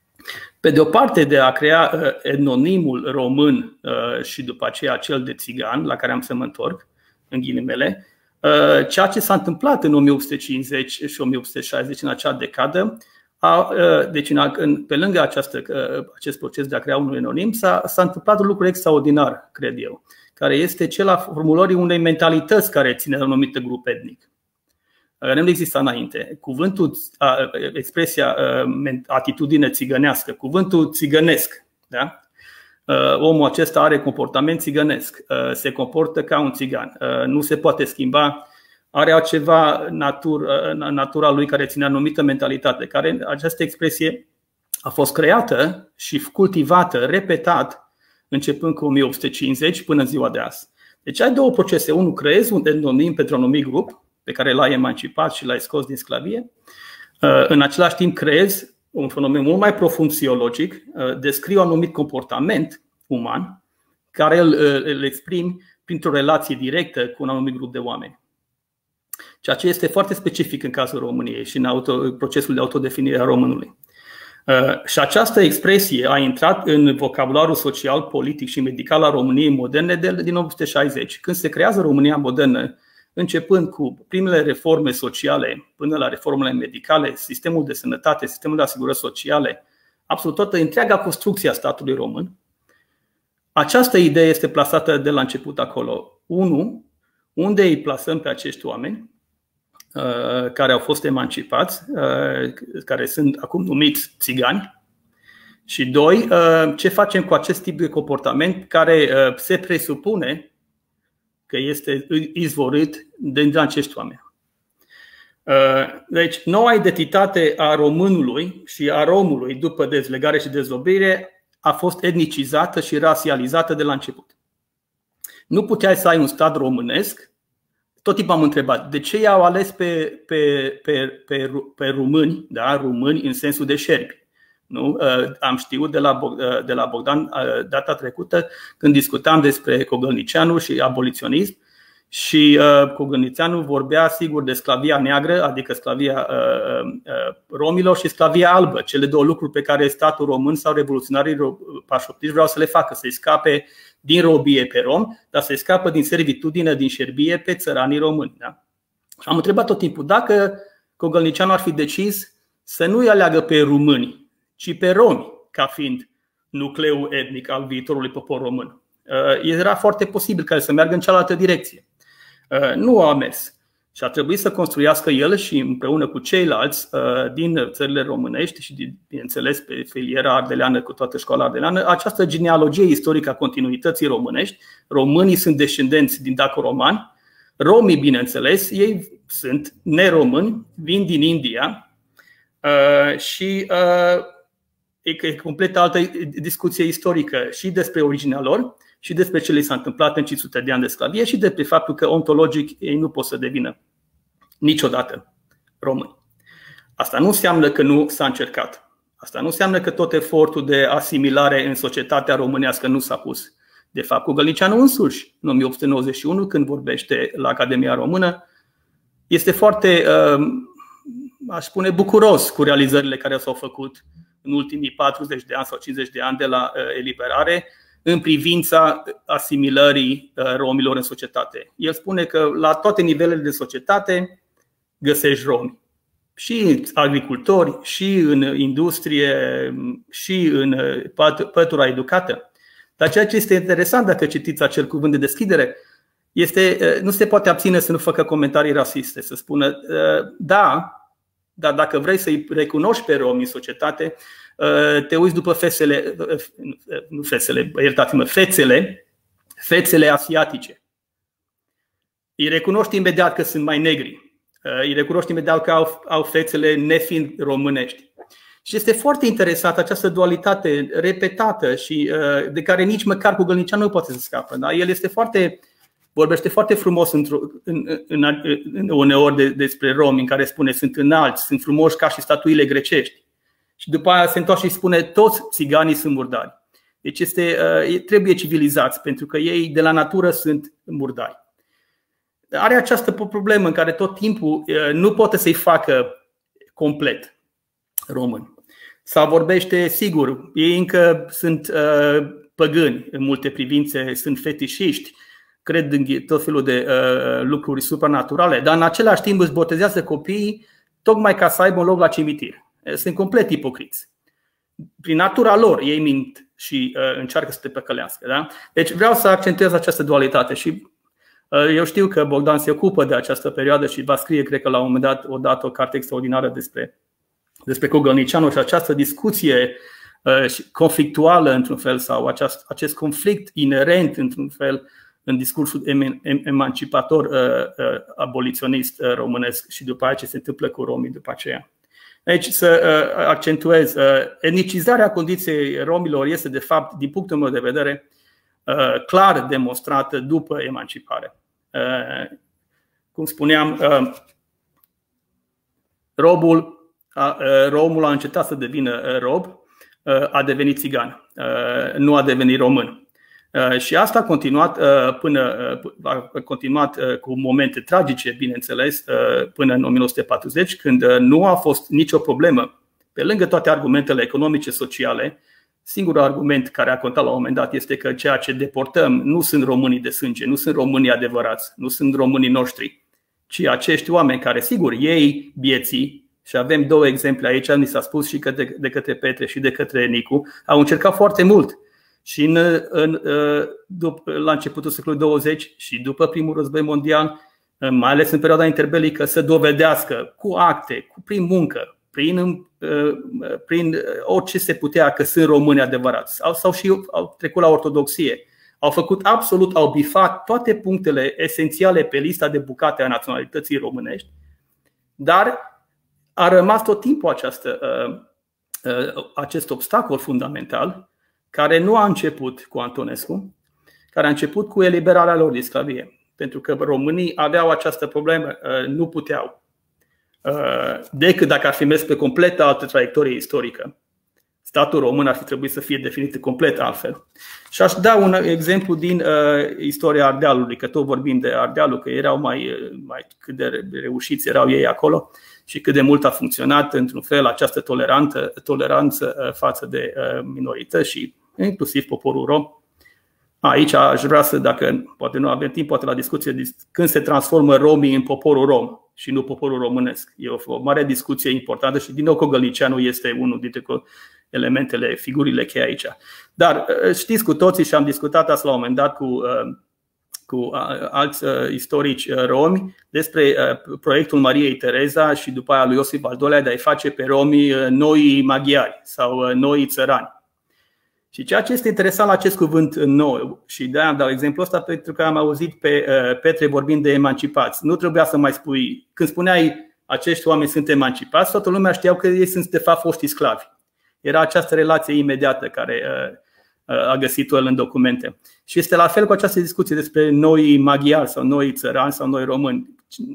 Pe de o parte, de a crea etnonimul român și după aceea cel de țigan, la care am să mă întorc, în ghilimele, ceea ce s-a întâmplat în o mie opt sute cincizeci și o mie opt sute șaizeci, în acea decadă, A, deci, în, pe lângă această, acest proces de a crea un etnonim, s-a, s-a întâmplat un lucru extraordinar, cred eu, care este cel a formulării unei mentalități care ține de un anumit grup etnic. Nu exista înainte. Cuvântul, expresia atitudine țigănească, cuvântul țigănesc, da? Omul acesta are comportament țigănesc, se comportă ca un țigan, nu se poate schimba. Are altceva natur, natura lui care ține anumită mentalitate, care această expresie a fost creată și cultivată, repetat, începând cu o mie opt sute cincizeci până în ziua de azi. Deci ai două procese. Unul, creezi un etnonim pentru un anumit grup pe care l-ai emancipat și l-ai scos din sclavie. În același timp creezi un fenomen mult mai profund psihologic, descrii un anumit comportament uman care îl, îl exprimi printr-o relație directă cu un anumit grup de oameni. Ceea ce este foarte specific în cazul României și în auto, procesul de autodefinire a românului. Uh, și această expresie a intrat în vocabularul social, politic și medical al României moderne de, din o mie opt sute șaizeci. Când se creează România modernă, începând cu primele reforme sociale până la reformele medicale, sistemul de sănătate, sistemul de asigurări sociale, absolut toată întreaga construcție a statului român, această idee este plasată de la început acolo. Unu, unde îi plasăm pe acești oameni care au fost emancipați, care sunt acum numiți țigani, Și doi, ce facem cu acest tip de comportament care se presupune că este izvorât din acești oameni. Deci, noua identitate a românului și a romului după dezlegare și dezlobire a fost etnicizată și rasializată de la început. Nu puteai să ai un stat românesc. Tot timpul am întrebat de ce i-au ales pe, pe, pe, pe, pe români, da? Români în sensul de șerpi. Nu? Am știut de la, de la Bogdan data trecută când discutam despre Cogălnicianu și aboliționism. Și uh, Cogălnicianu vorbea sigur de sclavia neagră, adică sclavia uh, uh, romilor și sclavia albă, cele două lucruri pe care statul român sau revoluționarii pașoptiști vreau să le facă, să-i scape din robie pe rom, dar să-i scapă din servitudine, din șerbie pe țăranii români. Da? Am întrebat tot timpul dacă Cogălnicianu ar fi decis să nu-i aleagă pe români, ci pe romi, ca fiind nucleul etnic al viitorului popor român. Era foarte posibil ca să meargă în cealaltă direcție. Nu a mers și a trebuit să construiască el și împreună cu ceilalți din țările românești și, bineînțeles, pe filiera ardeleană cu toată școala ardeleană, această genealogie istorică a continuității românești. Românii sunt descendenți din daco-romani, romii, bineînțeles, ei sunt neromâni, vin din India și e complet altă discuție istorică și despre originea lor și despre ce li s-a întâmplat în cinci sute de ani de sclavie și despre faptul că ontologic ei nu pot să devină niciodată români. Asta nu înseamnă că nu s-a încercat. Asta nu înseamnă că tot efortul de asimilare în societatea românească nu s-a pus. De fapt, Cogălnicianu însuși, în o mie opt sute nouăzeci și unu, când vorbește la Academia Română, este foarte, aș spune, bucuros cu realizările care s-au făcut în ultimii patruzeci de ani sau cincizeci de ani de la eliberare în privința asimilării romilor în societate. El spune că la toate nivelele de societate găsești romi. Și agricultori, și în industrie, și în pătura educată. Dar ceea ce este interesant dacă citiți acel cuvânt de deschidere, este, nu se poate abține să nu facă comentarii rasiste, să spună da, dar dacă vrei să-i recunoști pe romi în societate, te uiți după fețele, nu fețele, iertați-mă, fețele, fețele asiatice. Îi recunoști imediat că sunt mai negri. Îi recunoști imediat că au, au fețele nefiind românești. Și este foarte interesată această dualitate repetată și de care nici măcar Cogălnicianu nu poate să scapă. Da? El este foarte, vorbește foarte frumos în, în, în, în, uneori de, despre romi, în care spune sunt înalți, sunt frumoși ca și statuile grecești. Și după aia se întoarce și spune toți țiganii sunt murdari. Deci este, trebuie civilizați, pentru că ei de la natură sunt murdari. Are această problemă în care tot timpul nu poate să-i facă complet români. Sau vorbește, sigur, ei încă sunt păgâni în multe privințe, sunt fetișiști, cred în tot felul de lucruri supranaturale, dar în același timp îți botezează copiii tocmai ca să aibă un loc la cimitir. Sunt complet ipocriți. Prin natura lor ei mint și încearcă să te păcălească. Da? Deci vreau să accentuez această dualitate și eu știu că Bogdan se ocupă de această perioadă și va scrie, cred că la un moment dat, odată o carte extraordinară despre, despre Cogălnicianu și această discuție conflictuală într-un fel sau acest, acest conflict inerent într-un fel în discursul emancipator aboliționist românesc și după aceea ce se întâmplă cu romii după aceea. Deci să accentuez, etnicizarea condiției romilor este de fapt, din punctul meu de vedere, clar demonstrată după emancipare. Cum spuneam, robul, romul a încetat să devină rob, a devenit țigan, nu a devenit român. Și asta a continuat până a continuat cu momente tragice, bineînțeles, până în o mie nouă sute patruzeci, când nu a fost nicio problemă. Pe lângă toate argumentele economice, sociale, singurul argument care a contat la un moment dat este că ceea ce deportăm nu sunt românii de sânge, nu sunt românii adevărați, nu sunt românii noștri, ci acești oameni care, sigur, ei bieții, și avem două exemple aici, ni s-a spus și de către Petre și de către Nicu, au încercat foarte mult. Și în, în, după, la începutul secolului douăzeci și după primul război mondial, mai ales în perioada interbelică, să dovedească cu acte, cu prin muncă, prin, prin orice se putea că sunt români adevărați. Sau, sau și au trecut la ortodoxie. Au făcut absolut, au bifat toate punctele esențiale pe lista de bucate a naționalității românești, dar a rămas tot timpul această, acest obstacol fundamental care nu a început cu Antonescu, care a început cu eliberarea lor din sclavie. Pentru că românii aveau această problemă, nu puteau, decât dacă ar fi mers pe complet altă traiectorie istorică. Statul român ar fi trebuit să fie definit complet altfel. Și aș da un exemplu din uh, istoria Ardealului, că tot vorbim de Ardealul, că erau mai, mai cât de reușiți erau ei acolo și cât de mult a funcționat într-un fel această toleranță, toleranță uh, față de uh, minorități și inclusiv poporul rom. Aici aș vrea să, dacă poate nu avem timp, poate la discuție, când se transformă romii în poporul rom și nu poporul românesc. E o, o mare discuție importantă și din nou Cogălnicianu este unul dintre elementele, figurile cheie aici. Dar știți cu toții și am discutat asta la un moment dat cu, cu alți istorici romi despre proiectul Mariei Tereza și după aia lui Iosif al doilea de a-i face pe romii noi maghiari sau noi țărani. Și ceea ce este interesant la acest cuvânt nou, și de-aia am dau exemplul ăsta pentru că am auzit pe Petre vorbind de emancipați. Nu trebuia să mai spui, când spuneai acești oameni sunt emancipați, toată lumea știau că ei sunt de fapt foștii sclavi. Era această relație imediată care a găsit-o el în documente. Și este la fel cu această discuție despre noi maghiari sau noi țărani sau noi români.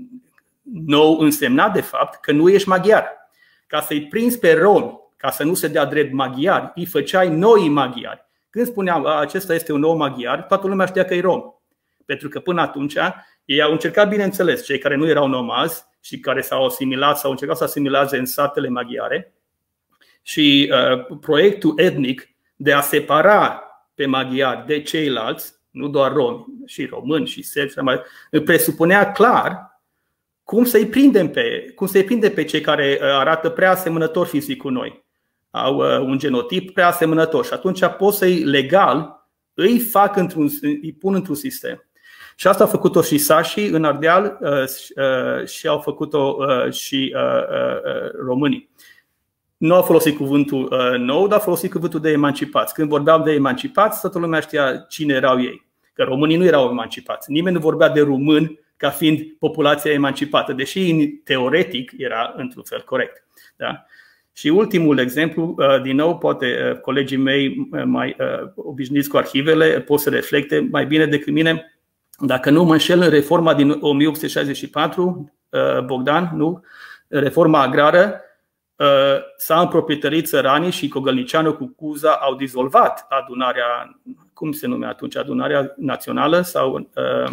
Nou însemna de fapt că nu ești maghiar. Ca să-i prinzi pe romi, ca să nu se dea drept maghiari, îi făceai noi maghiari. Când spuneam acesta este un nou maghiar, toată lumea știa că e rom. Pentru că până atunci ei au încercat, bineînțeles, cei care nu erau nomazi și care s-au asimilat sau au încercat să asimileze în satele maghiare. Și uh, proiectul etnic de a separa pe maghiari de ceilalți, nu doar romi, și români și serbi, presupunea clar cum să-i prindem pe, cum să-i prindem pe cei care arată prea asemănător fizic cu noi. Au uh, un genotip prea asemănător și atunci pot să-i legal îi fac într-un, îi pun într-un sistem. Și asta a făcut-o și sașii în Ardeal uh, uh, și au făcut-o uh, și uh, uh, românii. Nu au folosit cuvântul uh, nou, dar au folosit cuvântul de emancipați. Când vorbeau de emancipați, toată lumea știa cine erau ei. Că românii nu erau emancipați. Nimeni nu vorbea de români ca fiind populația emancipată, deși teoretic era într-un fel corect. Da? Și ultimul exemplu, uh, din nou, poate uh, colegii mei uh, mai uh, obișnuiți cu arhivele pot să reflecte mai bine decât mine. Dacă nu mă înșel, în reforma din o mie opt sute șaizeci și patru, uh, Bogdan, nu? Reforma agrară, s-a împroprietărit țăranii și Cogălnicianu cu Cuza au dizolvat adunarea, cum se numea atunci, adunarea națională sau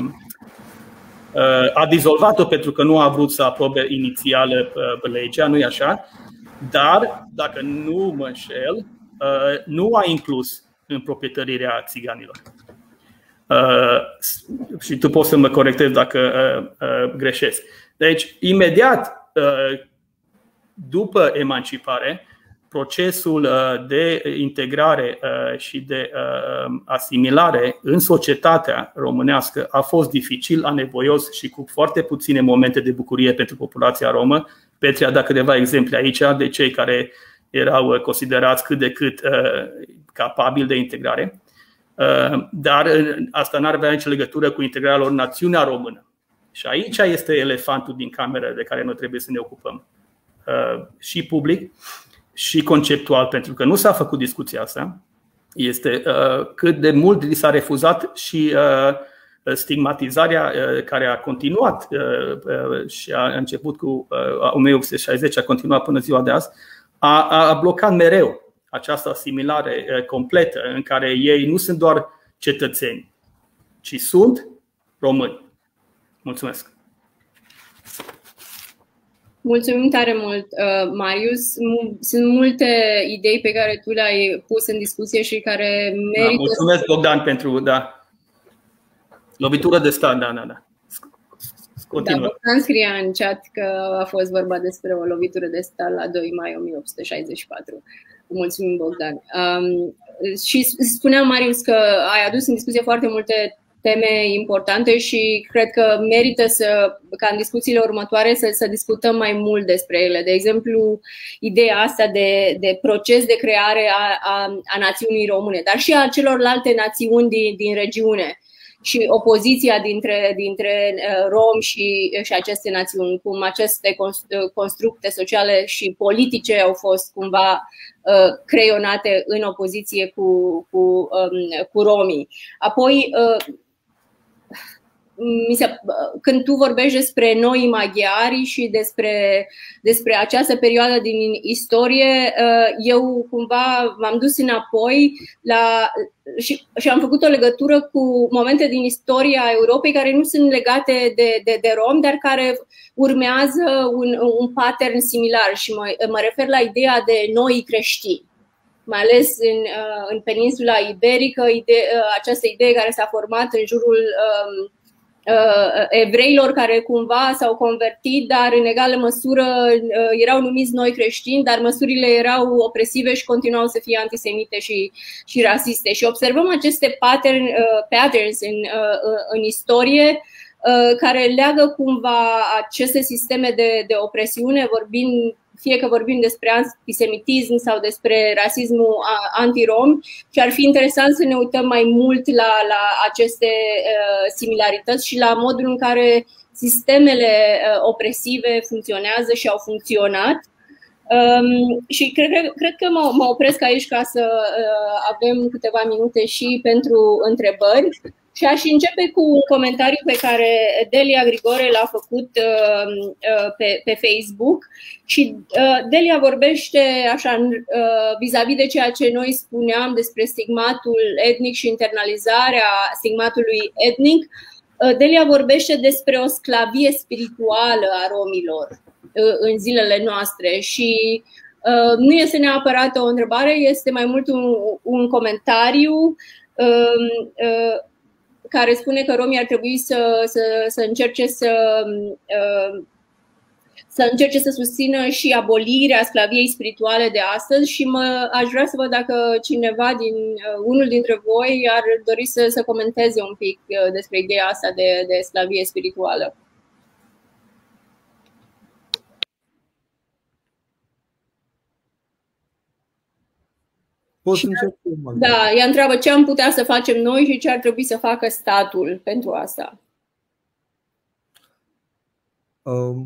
a dizolvat-o pentru că nu a vrut să aprobe inițial legea, nu-i așa? Dar, dacă nu mă înșel, nu a inclus împroprietărirea țiganilor. Și tu poți să mă corectezi dacă greșesc. Deci, imediat după emancipare, procesul de integrare și de asimilare în societatea românească a fost dificil, anevoios și cu foarte puține momente de bucurie pentru populația romă. Petre a dat câteva exemple aici de cei care erau considerați cât de cât capabili de integrare. Dar asta n-ar avea nicio legătură cu integrarea lor în națiunea română. Și aici este elefantul din cameră de care noi trebuie să ne ocupăm. Și public și conceptual, pentru că nu s-a făcut discuția asta, este cât de mult li s-a refuzat și stigmatizarea care a continuat și a început cu o mie opt sute șaizeci, a continuat până ziua de azi, a, a blocat mereu această asimilare completă în care ei nu sunt doar cetățeni, ci sunt români. Mulțumesc! Mulțumim tare mult, Marius. Sunt multe idei pe care tu le-ai pus în discuție și care merită. Da, mulțumesc, Bogdan, pentru da. Lovitură de stat, da, da, da. Continuă. Da, Bogdan scria în chat că a fost vorba despre o lovitură de stat la doi mai o mie opt sute șaizeci și patru. Mulțumim, Bogdan. Um, și spunea Marius că ai adus în discuție foarte multe teme importante și cred că merită să, ca în discuțiile următoare să, să discutăm mai mult despre ele. De exemplu, ideea asta de, de proces de creare a, a, a națiunii române, dar și a celorlalte națiuni din, din regiune și opoziția dintre, dintre romi și, și aceste națiuni, cum aceste constructe sociale și politice au fost cumva creionate în opoziție cu, cu, cu romii. Apoi, când tu vorbești despre noi maghiari și despre, despre această perioadă din istorie, eu cumva m-am dus înapoi la, și, și am făcut o legătură cu momente din istoria Europei care nu sunt legate de, de, de romi, dar care urmează un, un pattern similar și mă, mă refer la ideea de noi creștini. Mai ales în, în peninsula iberică, idee, această idee care s-a format în jurul um, evreilor care cumva s-au convertit, dar în egală măsură erau numiți noi creștini, dar măsurile erau opresive și continuau să fie antisemite și, și rasiste. Și observăm aceste pattern, patterns în, în istorie care leagă cumva aceste sisteme de, de opresiune, vorbind fie că vorbim despre antisemitism sau despre rasismul antirom, și ar fi interesant să ne uităm mai mult la, la aceste uh, similarități și la modul în care sistemele uh, opresive funcționează și au funcționat. Um, și cred, cred că mă, mă opresc aici ca să uh, avem câteva minute și pentru întrebări. Și aș începe cu un comentariu pe care Delia Grigore l-a făcut uh, uh, pe, pe Facebook. Și uh, Delia vorbește așa uh, vis-a-vis de ceea ce noi spuneam despre stigmatul etnic și internalizarea stigmatului etnic. Uh, Delia vorbește despre o sclavie spirituală a romilor uh, în zilele noastre și uh, nu este neapărat o întrebare, este mai mult un, un comentariu uh, uh, care spune că romii ar trebui să, să, să încerce să, să încerce să susțină și abolirea sclaviei spirituale de astăzi și mă, aș vrea să văd dacă cineva din unul dintre voi ar dori să, să comenteze un pic despre ideea asta de, de sclavie spirituală. Poți începe? Da, ea întreabă ce am putea să facem noi și ce ar trebui să facă statul pentru asta. Um,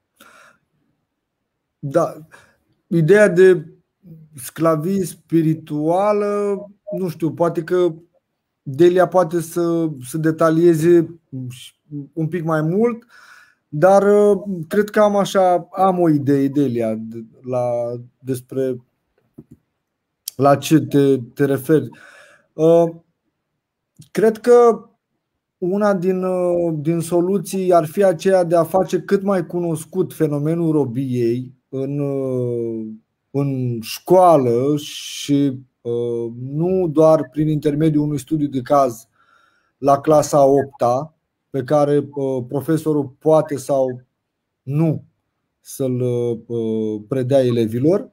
da, ideea de sclavie spirituală, nu știu, poate că Delia poate să, să detalieze un pic mai mult, dar cred că am așa, am o idee, Delia, la, despre la ce te, te referi. Uh, cred că una din, uh, din soluții ar fi aceea de a face cât mai cunoscut fenomenul robiei în, uh, în școală și uh, nu doar prin intermediul unui studiu de caz la clasa a opta, pe care uh, profesorul poate sau nu să-l uh, predea elevilor.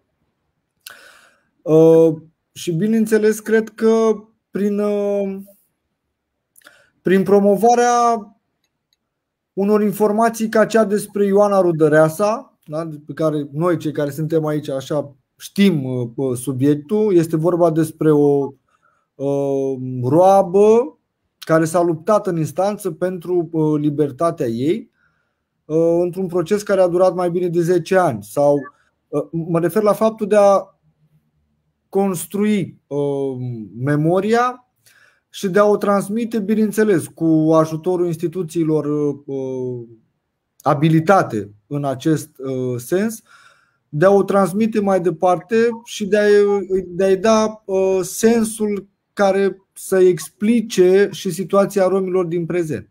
Uh, și bineînțeles, cred că prin, uh, prin promovarea unor informații ca cea despre Ioana Rudăreasa, da, pe care noi cei care suntem aici așa știm uh, subiectul. Este vorba despre o uh, roabă care s-a luptat în instanță pentru uh, libertatea ei uh, într-un proces care a durat mai bine de zece ani. Sau uh, mă refer la faptul de a construi uh, memoria și de a o transmite, bineînțeles, cu ajutorul instituțiilor uh, abilitate în acest uh, sens, de a o transmite mai departe și de, a, de a-i da uh, sensul care să explice și situația romilor din prezent.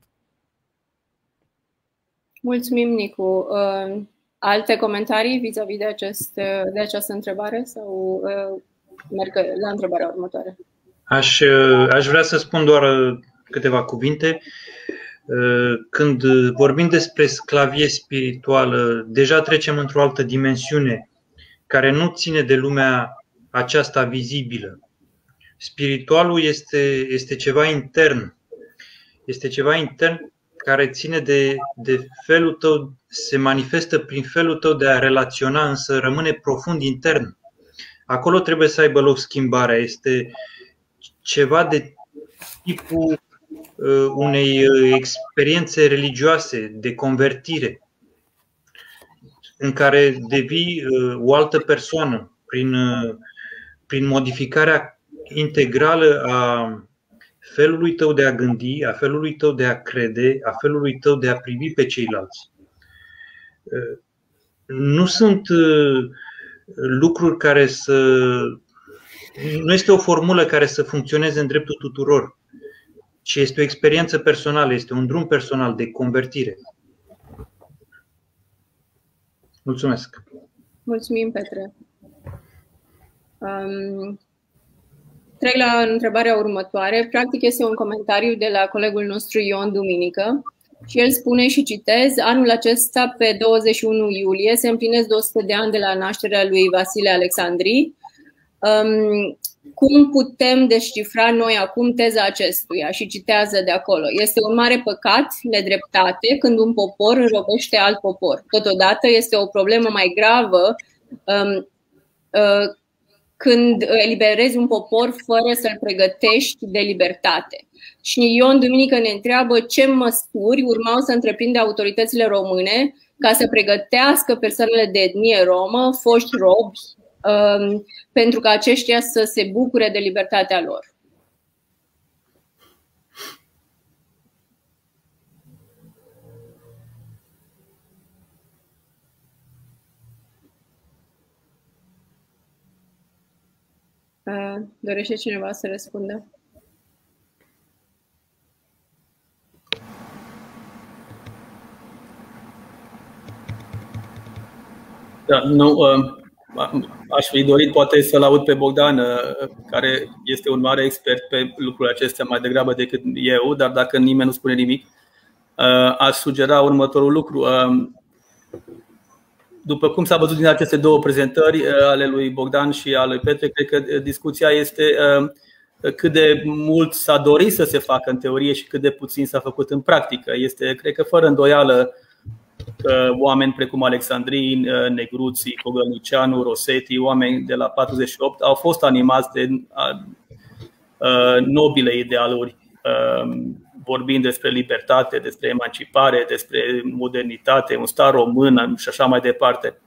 Mulțumim, Nicu. Uh, alte comentarii vis-a-vis de, acest, de această întrebare sau uh, merg la întrebarea următoare? Aș, aș vrea să spun doar câteva cuvinte. Când vorbim despre sclavie spirituală, deja trecem într-o altă dimensiune care nu ține de lumea aceasta vizibilă. Spiritualul este, este ceva intern. Este ceva intern care ține de, de felul tău, se manifestă prin felul tău de a relaționa, însă rămâne profund intern. Acolo trebuie să aibă loc schimbarea. Este ceva de tipul uh, unei experiențe religioase, de convertire, în care devii uh, o altă persoană prin, uh, prin modificarea integrală a felului tău de a gândi, a felului tău de a crede, a felului tău de a privi pe ceilalți. Nu sunt lucruri care să... Nu este o formulă care să funcționeze în dreptul tuturor, ci este o experiență personală, este un drum personal de convertire. Mulțumesc! Mulțumim, Petre! Um... Trec la întrebarea următoare. Practic este un comentariu de la colegul nostru Ion Duminică și el spune, și citez: anul acesta, pe douăzeci și unu iulie, se împlinesc două sute de ani de la nașterea lui Vasile Alexandrii. Um, cum putem descifra noi acum teza acestuia? Și citează de acolo: este un mare păcat, nedreptate, când un popor înrobește alt popor. Totodată este o problemă mai gravă um, uh, când eliberezi un popor fără să-l pregătești de libertate. Și Ion Duminică ne întreabă ce măsuri urmau să întreprinde autoritățile române ca să pregătească persoanele de etnie romă, foști robi, pentru ca aceștia să se bucure de libertatea lor. Dorește cineva să răspundă? Da, nu, aș fi dorit poate să-l aud pe Bogdan, care este un mare expert pe lucrurile acestea mai degrabă decât eu, dar dacă nimeni nu spune nimic, aș sugera următorul lucru. După cum s-a văzut din aceste două prezentări ale lui Bogdan și ale lui Petre, cred că discuția este cât de mult s-a dorit să se facă în teorie și cât de puțin s-a făcut în practică. Este, cred că fără îndoială, că oameni precum Alexandrin, Negruții, Cogălnicianu, Rosetti, oameni de la patruzeci și opt, au fost animați de nobile idealuri, vorbind despre libertate, despre emancipare, despre modernitate, un stat român și așa mai departe.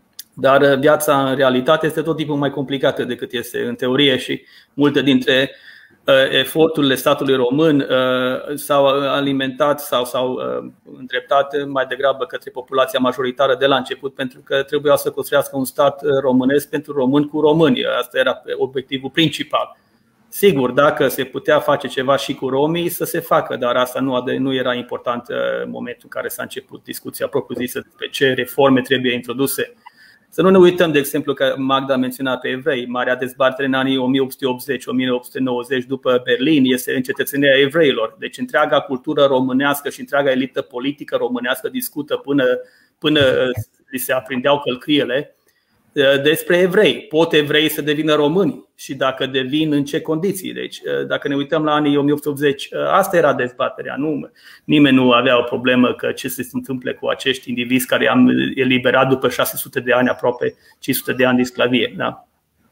Dar viața în realitate este tot timpul mai complicată decât este în teorie și multe dintre eforturile statului român s-au alimentat sau s-au îndreptat mai degrabă către populația majoritară de la început, pentru că trebuia să construiască un stat românesc pentru români cu români. Asta era obiectivul principal. Sigur, dacă se putea face ceva și cu romii, să se facă, dar asta nu era important în momentul în care s-a început discuția propriu-zisă despre ce reforme trebuie introduse. Să nu ne uităm, de exemplu, că Magda a menționat pe evrei. Marea dezbatere în anii o mie opt sute optzeci - o mie opt sute nouăzeci după Berlin este încetățenirea evreilor. Deci întreaga cultură românească și întreaga elită politică românească discută până, până li se aprindeau călcâiele despre evrei. Pot evrei să devină români și dacă devin, în ce condiții? Deci, dacă ne uităm la anii o mie opt sute optzeci, asta era dezbaterea. Nu, nimeni nu avea o problemă că ce se întâmple cu acești indivizi care am eliberat după șase sute de ani, aproape cinci sute de ani de sclavie. Da?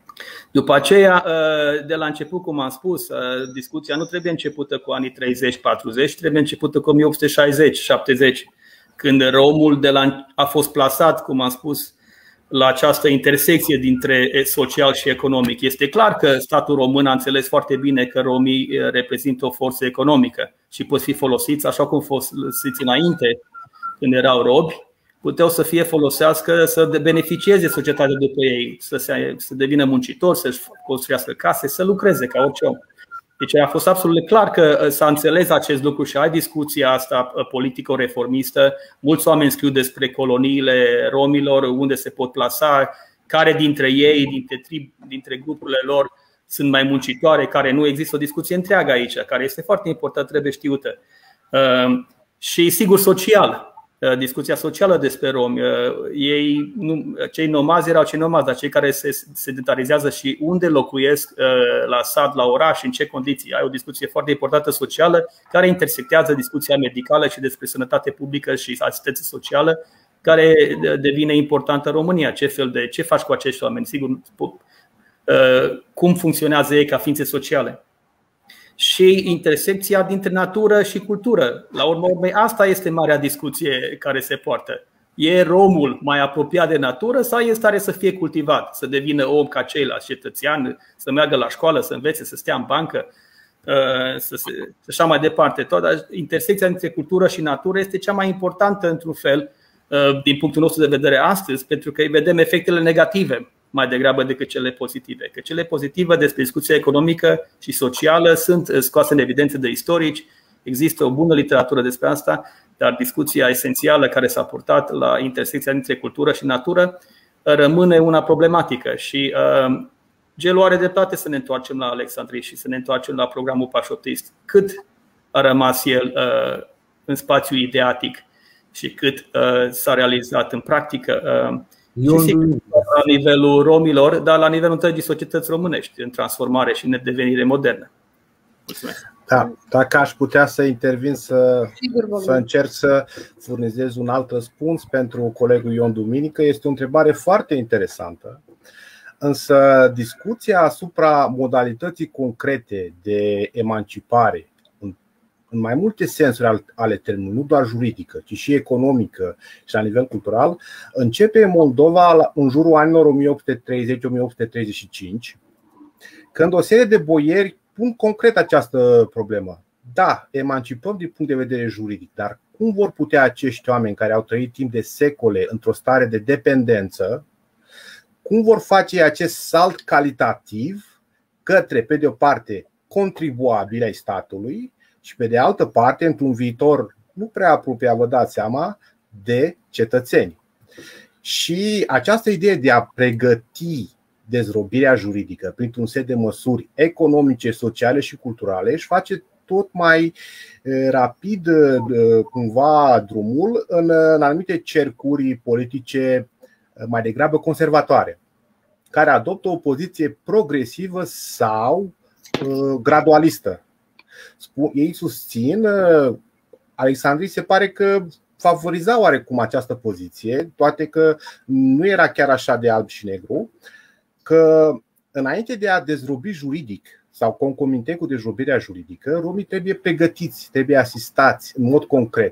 După aceea, de la început, cum am spus, discuția nu trebuie începută cu anii treizeci - patruzeci, trebuie începută cu o mie opt sute șaizeci - șaptezeci, când romul de la, a fost plasat, cum am spus, la această intersecție dintre social și economic. Este clar că statul român a înțeles foarte bine că romii reprezintă o forță economică și pot fi folosiți așa cum folosiți înainte, când erau robi, puteau să fie folosească, să beneficieze societatea după ei, să, se, să devină muncitori, să-și construiască case, să lucreze ca orice om. Deci a fost absolut clar că s-a înțeles acest lucru și ai discuția asta politico-reformistă. Mulți oameni scriu despre coloniile romilor, unde se pot plasa, care dintre ei, dintre, trib, dintre grupurile lor sunt mai muncitoare, care nu. Există o discuție întreagă aici, care este foarte importantă, trebuie știută. Și sigur social. discuția socială despre romi. Ei, nu, cei nomazi erau cei nomazi, dar cei care se sedentarizează și unde locuiesc, la sat, la oraș, în ce condiții. Ai o discuție foarte importantă socială care intersectează discuția medicală și despre sănătate publică și asistență socială, care devine importantă în România. Ce fel de ce faci cu acești oameni? Sigur, cum funcționează ei ca ființe sociale? Și intersecția dintre natură și cultură. La urma urmei, asta este marea discuție care se poartă. E romul mai apropiat de natură sau e în stare să fie cultivat, să devină om ca ceilalți, cetățean, să meargă la școală, să învețe, să stea în bancă, să se, așa mai departe. Tot, intersecția dintre cultură și natură este cea mai importantă, într-un fel, din punctul nostru de vedere astăzi, pentru că îi vedem efectele negative mai degrabă decât cele pozitive. Că cele pozitive despre discuția economică și socială sunt scoase în evidență de istorici, există o bună literatură despre asta, dar discuția esențială care s-a purtat la intersecția dintre cultură și natură rămâne una problematică. Și uh, Gelu are dreptate să ne întoarcem la Alexandrie și să ne întoarcem la programul pașoptist. Cât a rămas el uh, în spațiu ideatic și cât uh, s-a realizat în practică. Uh, Și sigur, la nivelul romilor, dar la nivelul întregii societăți românești, în transformare și în devenire modernă. Mulțumesc. Da, dacă aș putea să intervin, să, să încerc să furnizez un alt răspuns pentru colegul Ion Duminică. Este o întrebare foarte interesantă, însă discuția asupra modalității concrete de emancipare în mai multe sensuri ale termenului, nu doar juridică, ci și economică și la nivel cultural, începe în Moldova în jurul anilor o mie opt sute treizeci - o mie opt sute treizeci și cinci, când o serie de boieri pun concret această problemă. Da, emancipăm din punct de vedere juridic, dar cum vor putea acești oameni care au trăit timp de secole într-o stare de dependență, cum vor face acest salt calitativ către, pe de o parte, contribuabili ai statului, și pe de altă parte, într-un viitor nu prea apropiat, vă dați seama, de cetățeni. Și această idee de a pregăti dezrobirea juridică printr-un set de măsuri economice, sociale și culturale își face tot mai rapid cumva drumul în anumite cercuri politice mai degrabă conservatoare, care adoptă o poziție progresivă sau gradualistă. Ei susțin, Alexandrii se pare că favoriza oarecum această poziție, toate că nu era chiar așa de alb și negru, că înainte de a dezrobi juridic sau concomitent cu dezrobirea juridică, romii trebuie pregătiți, trebuie asistați în mod concret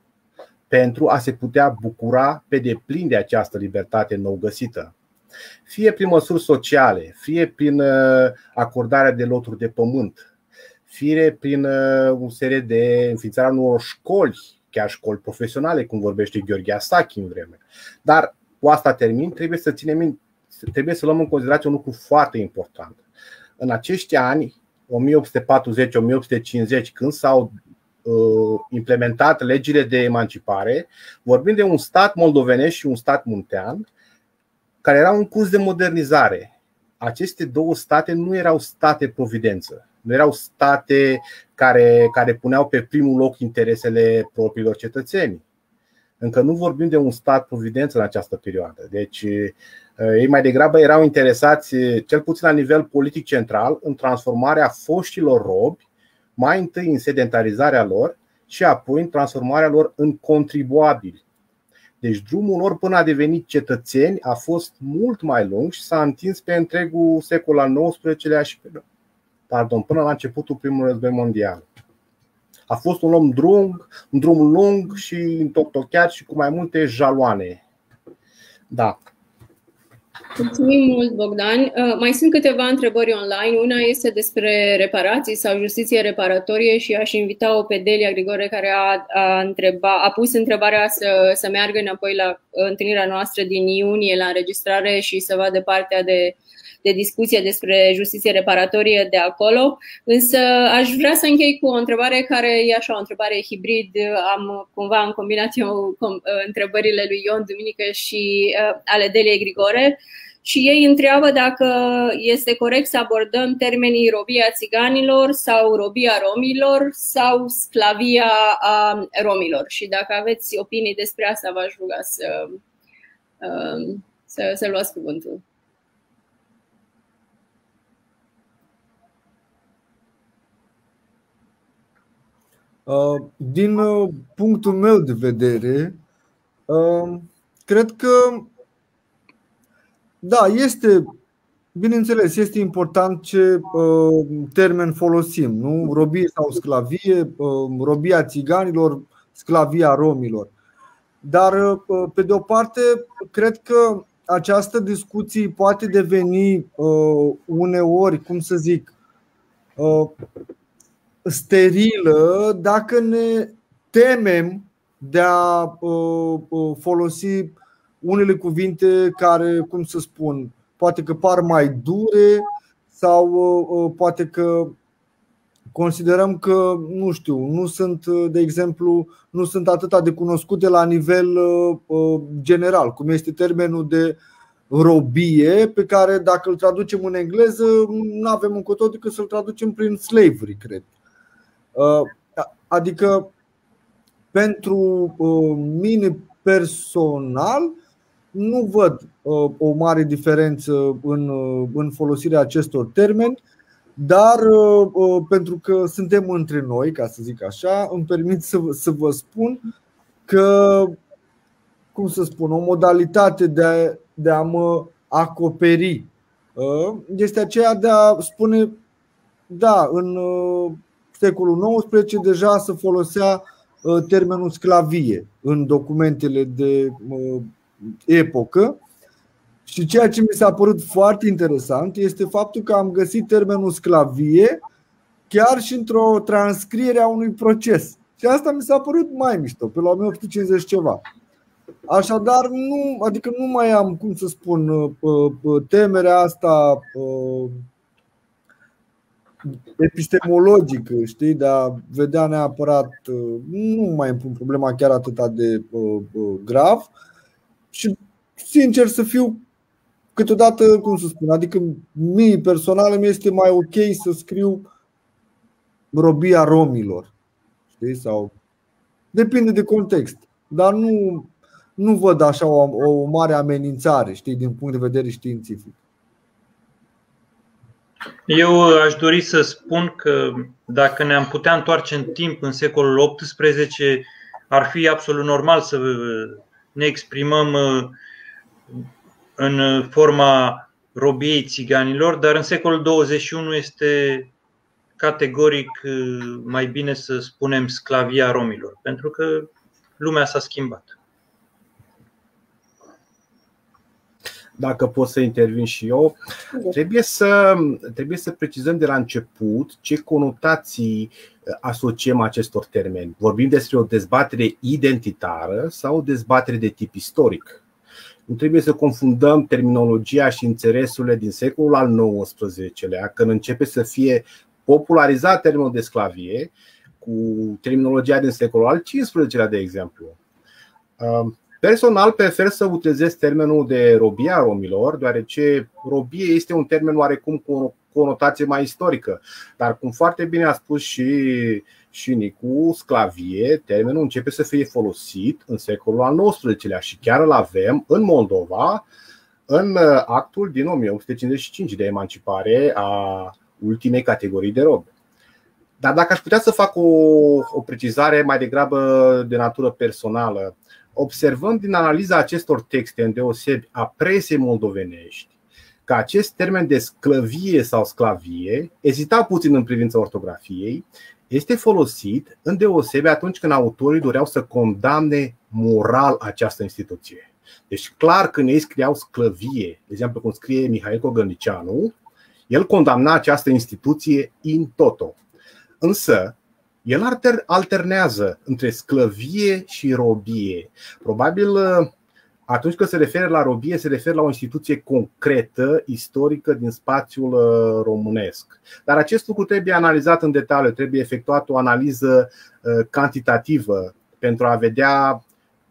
pentru a se putea bucura pe deplin de această libertate nou găsită. Fie prin măsuri sociale, fie prin acordarea de loturi de pământ, fie prin o serie de înființarea unor școli, chiar școli profesionale, cum vorbește Gheorghe Asachi în vreme. Dar cu asta termin, trebuie să ținem, trebuie să luăm în considerație un lucru foarte important. În acești ani, o mie opt sute patruzeci - o mie opt sute cincizeci, când s-au uh, implementat legile de emancipare, vorbim de un stat moldovenesc și un stat muntean care erau în curs de modernizare. Aceste două state nu erau state providență, nu erau state care, care puneau pe primul loc interesele propriilor cetățeni. Încă nu vorbim de un stat providență în această perioadă. Deci ei mai degrabă erau interesați, cel puțin la nivel politic central, în transformarea foștilor robi, mai întâi în sedentarizarea lor și apoi în transformarea lor în contribuabili. Deci drumul lor până a deveni cetățeni a fost mult mai lung și s-a întins pe întregul secol al nouăsprezecelea și pe, pardon, până la începutul primului război mondial. A fost un drum, drum, un drum lung și întoctocheat și cu mai multe jaloane. Da. Mulțumim mult, Bogdan. Mai sunt câteva întrebări online. Una este despre reparații sau justiție reparatorie și aș invita-o pe Delia Grigore, care a, a, întreba, a pus întrebarea să, să meargă înapoi la întâlnirea noastră din iunie la înregistrare și să vadă partea de, de discuție despre justiție reparatorie de acolo. Însă aș vrea să închei cu o întrebare care e așa, o întrebare hibrid. Am cumva am combinat eu întrebările lui Ion Duminică și ale Deliei Grigore. și ei întreabă dacă este corect să abordăm termenii robia țiganilor sau robia romilor sau sclavia a romilor. Și dacă aveți opinii despre asta, v-aș ruga să, să, să luați cuvântul. Din punctul meu de vedere, cred că da, este, bineînțeles, este important ce termen folosim, nu? Robie sau sclavie, robia țiganilor, sclavia romilor. Dar, pe de o parte, cred că această discuție poate deveni uneori, cum să zic, sterilă dacă ne temem de a folosi unele cuvinte care, cum să spun, poate că par mai dure sau poate că considerăm că, nu știu, nu sunt, de exemplu, nu sunt atât de cunoscute la nivel general, cum este termenul de robie, pe care dacă îl traducem în engleză, nu avem încotro decât să-l traducem prin slavery, cred. Adică pentru mine personal nu văd o mare diferență în, în folosirea acestor termeni, dar pentru că suntem între noi, ca să zic așa, îmi permit să, să vă spun că, cum să spun, o modalitate de a, de a mă acoperi este aceea de a spune, da, în secolul nouăsprezece deja se folosea termenul sclavie în documentele de epocă. Și ceea ce mi s-a părut foarte interesant este faptul că am găsit termenul sclavie chiar și într-o transcriere a unui proces. Și asta mi s-a părut mai mișto, pe la o mie opt sute cincizeci ceva. Așadar, nu, adică nu mai am, cum să spun, temerea asta epistemologică, știi, de a vedea neapărat, nu mai îmi pun problema chiar atât de grav. Și sincer să fiu, câteodată, cum să spun, adică mie personal mi este mai ok să scriu robia romilor, știi, sau depinde de context, dar nu, nu văd așa o, o mare amenințare, știi, din punct de vedere științific. Eu aș dori să spun că dacă ne-am putea întoarce în timp în secolul optsprezece, ar fi absolut normal să ne exprimăm în forma robiei țiganilor, dar în secolul douăzeci și unu este categoric mai bine să spunem sclavia romilor, pentru că lumea s-a schimbat. Dacă pot să intervin și eu, trebuie să, trebuie să precizăm de la început ce conotații asociem acestor termeni. Vorbim despre o dezbatere identitară sau o dezbatere de tip istoric. Nu trebuie să confundăm terminologia și înțelesurile din secolul al nouăsprezecelea, când începe să fie popularizat termenul de sclavie, cu terminologia din secolul al cincisprezecelea, de exemplu. Personal prefer să utilizez termenul de robia romilor, deoarece robie este un termen oarecum cu o conotație mai istorică. Dar, cum foarte bine a spus și, și Nicu, sclavie, termenul începe să fie folosit în secolul al nouăsprezecelea și chiar îl avem în Moldova în actul din o mie opt sute cincizeci și cinci de emancipare a ultimei categorii de robi. Dar dacă aș putea să fac o, o precizare mai degrabă de natură personală, observăm din analiza acestor texte, îndeosebi a presei moldovenești, că acest termen de sclavie sau sclavie, ezita puțin în privința ortografiei, este folosit îndeosebi atunci când autorii doreau să condamne moral această instituție. Deci clar, când ei scriau sclavie, de exemplu cum scrie Mihai Cogălnicianu, el condamna această instituție in toto. Însă el alternează între sclavie și robie. Probabil atunci când se referă la robie, se referă la o instituție concretă, istorică din spațiul românesc. Dar acest lucru trebuie analizat în detaliu, trebuie efectuat o analiză cantitativă pentru a vedea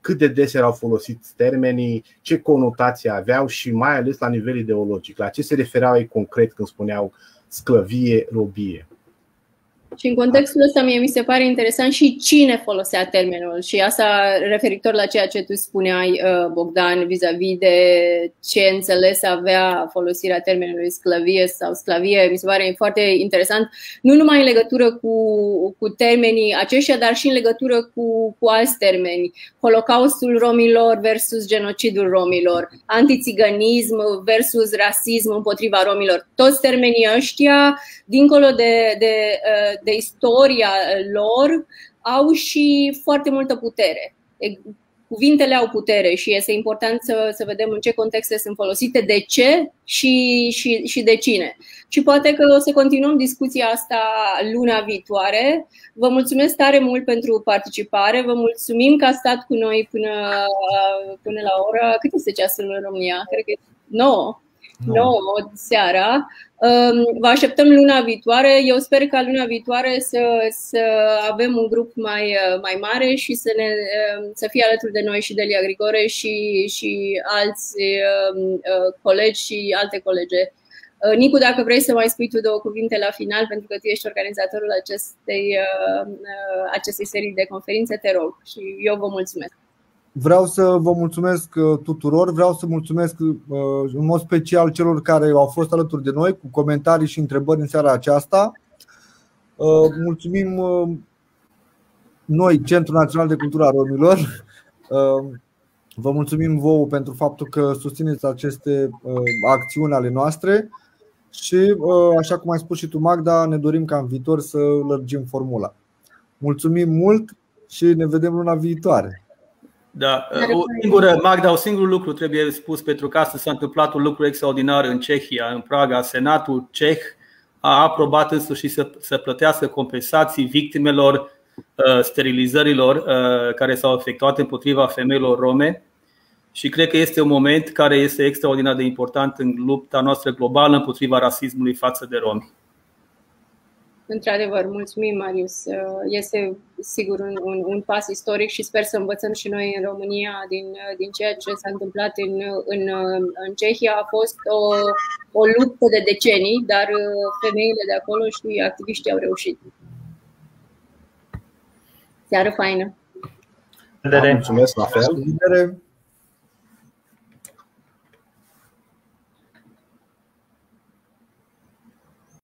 cât de des erau folosiți termenii, ce conotații aveau și mai ales la nivel ideologic. La ce se refereau ei concret când spuneau sclavie, robie? Și în contextul ăsta mie mi se pare interesant și cine folosea termenul. Și asta referitor la ceea ce tu spuneai, Bogdan, vis-a-vis de ce înțeles avea folosirea termenului sclavie sau sclavie. Mi se pare foarte interesant, nu numai în legătură cu, cu termenii aceștia, dar și în legătură cu, cu alți termeni. Holocaustul romilor versus genocidul romilor, antițiganism versus rasism împotriva romilor. Toți termenii ăștia, dincolo de, de de istoria lor, au și foarte multă putere. Cuvintele au putere și este important să, să vedem în ce contexte sunt folosite, de ce și, și, și de cine. Și poate că o să continuăm discuția asta luna viitoare. Vă mulțumesc tare mult pentru participare. Vă mulțumim că ați stat cu noi până, până la ora. Cât este ceasul în România? Cred că e nouă. nouă seara. Vă așteptăm luna viitoare. Eu sper ca luna viitoare să, să avem un grup mai, mai mare și să, ne, să fie alături de noi și Delia Grigore și, și alți colegi și alte colege. Nicu, dacă vrei să mai spui tu două cuvinte la final, pentru că tu ești organizatorul acestei, acestei serii de conferințe, te rog și eu vă mulțumesc. Vreau să vă mulțumesc tuturor, vreau să mulțumesc în mod special celor care au fost alături de noi cu comentarii și întrebări în seara aceasta. Mulțumim noi, Centrul Național de Cultură a Romilor. Vă mulțumim vouă pentru faptul că susțineți aceste acțiuni ale noastre și, așa cum ai spus și tu, Magda, ne dorim ca în viitor să lărgim formula. Mulțumim mult și ne vedem luna viitoare. Da, o singură, Magda, un singur lucru trebuie spus, pentru că astăzi s-a întâmplat un lucru extraordinar în Cehia, în Praga. Senatul ceh a aprobat însuși să, să plătească compensații victimelor uh, sterilizărilor uh, care s-au efectuat împotriva femeilor rome. Și cred că este un moment care este extraordinar de important în lupta noastră globală împotriva rasismului față de romi. Într-adevăr, mulțumim, Marius. Este sigur un, un, un pas istoric și sper să învățăm și noi în România din, din ceea ce s-a întâmplat în, în, în Cehia. A fost o, o luptă de decenii, dar femeile de acolo și activiștii au reușit. Seară faină! Da, mulțumesc, la fel!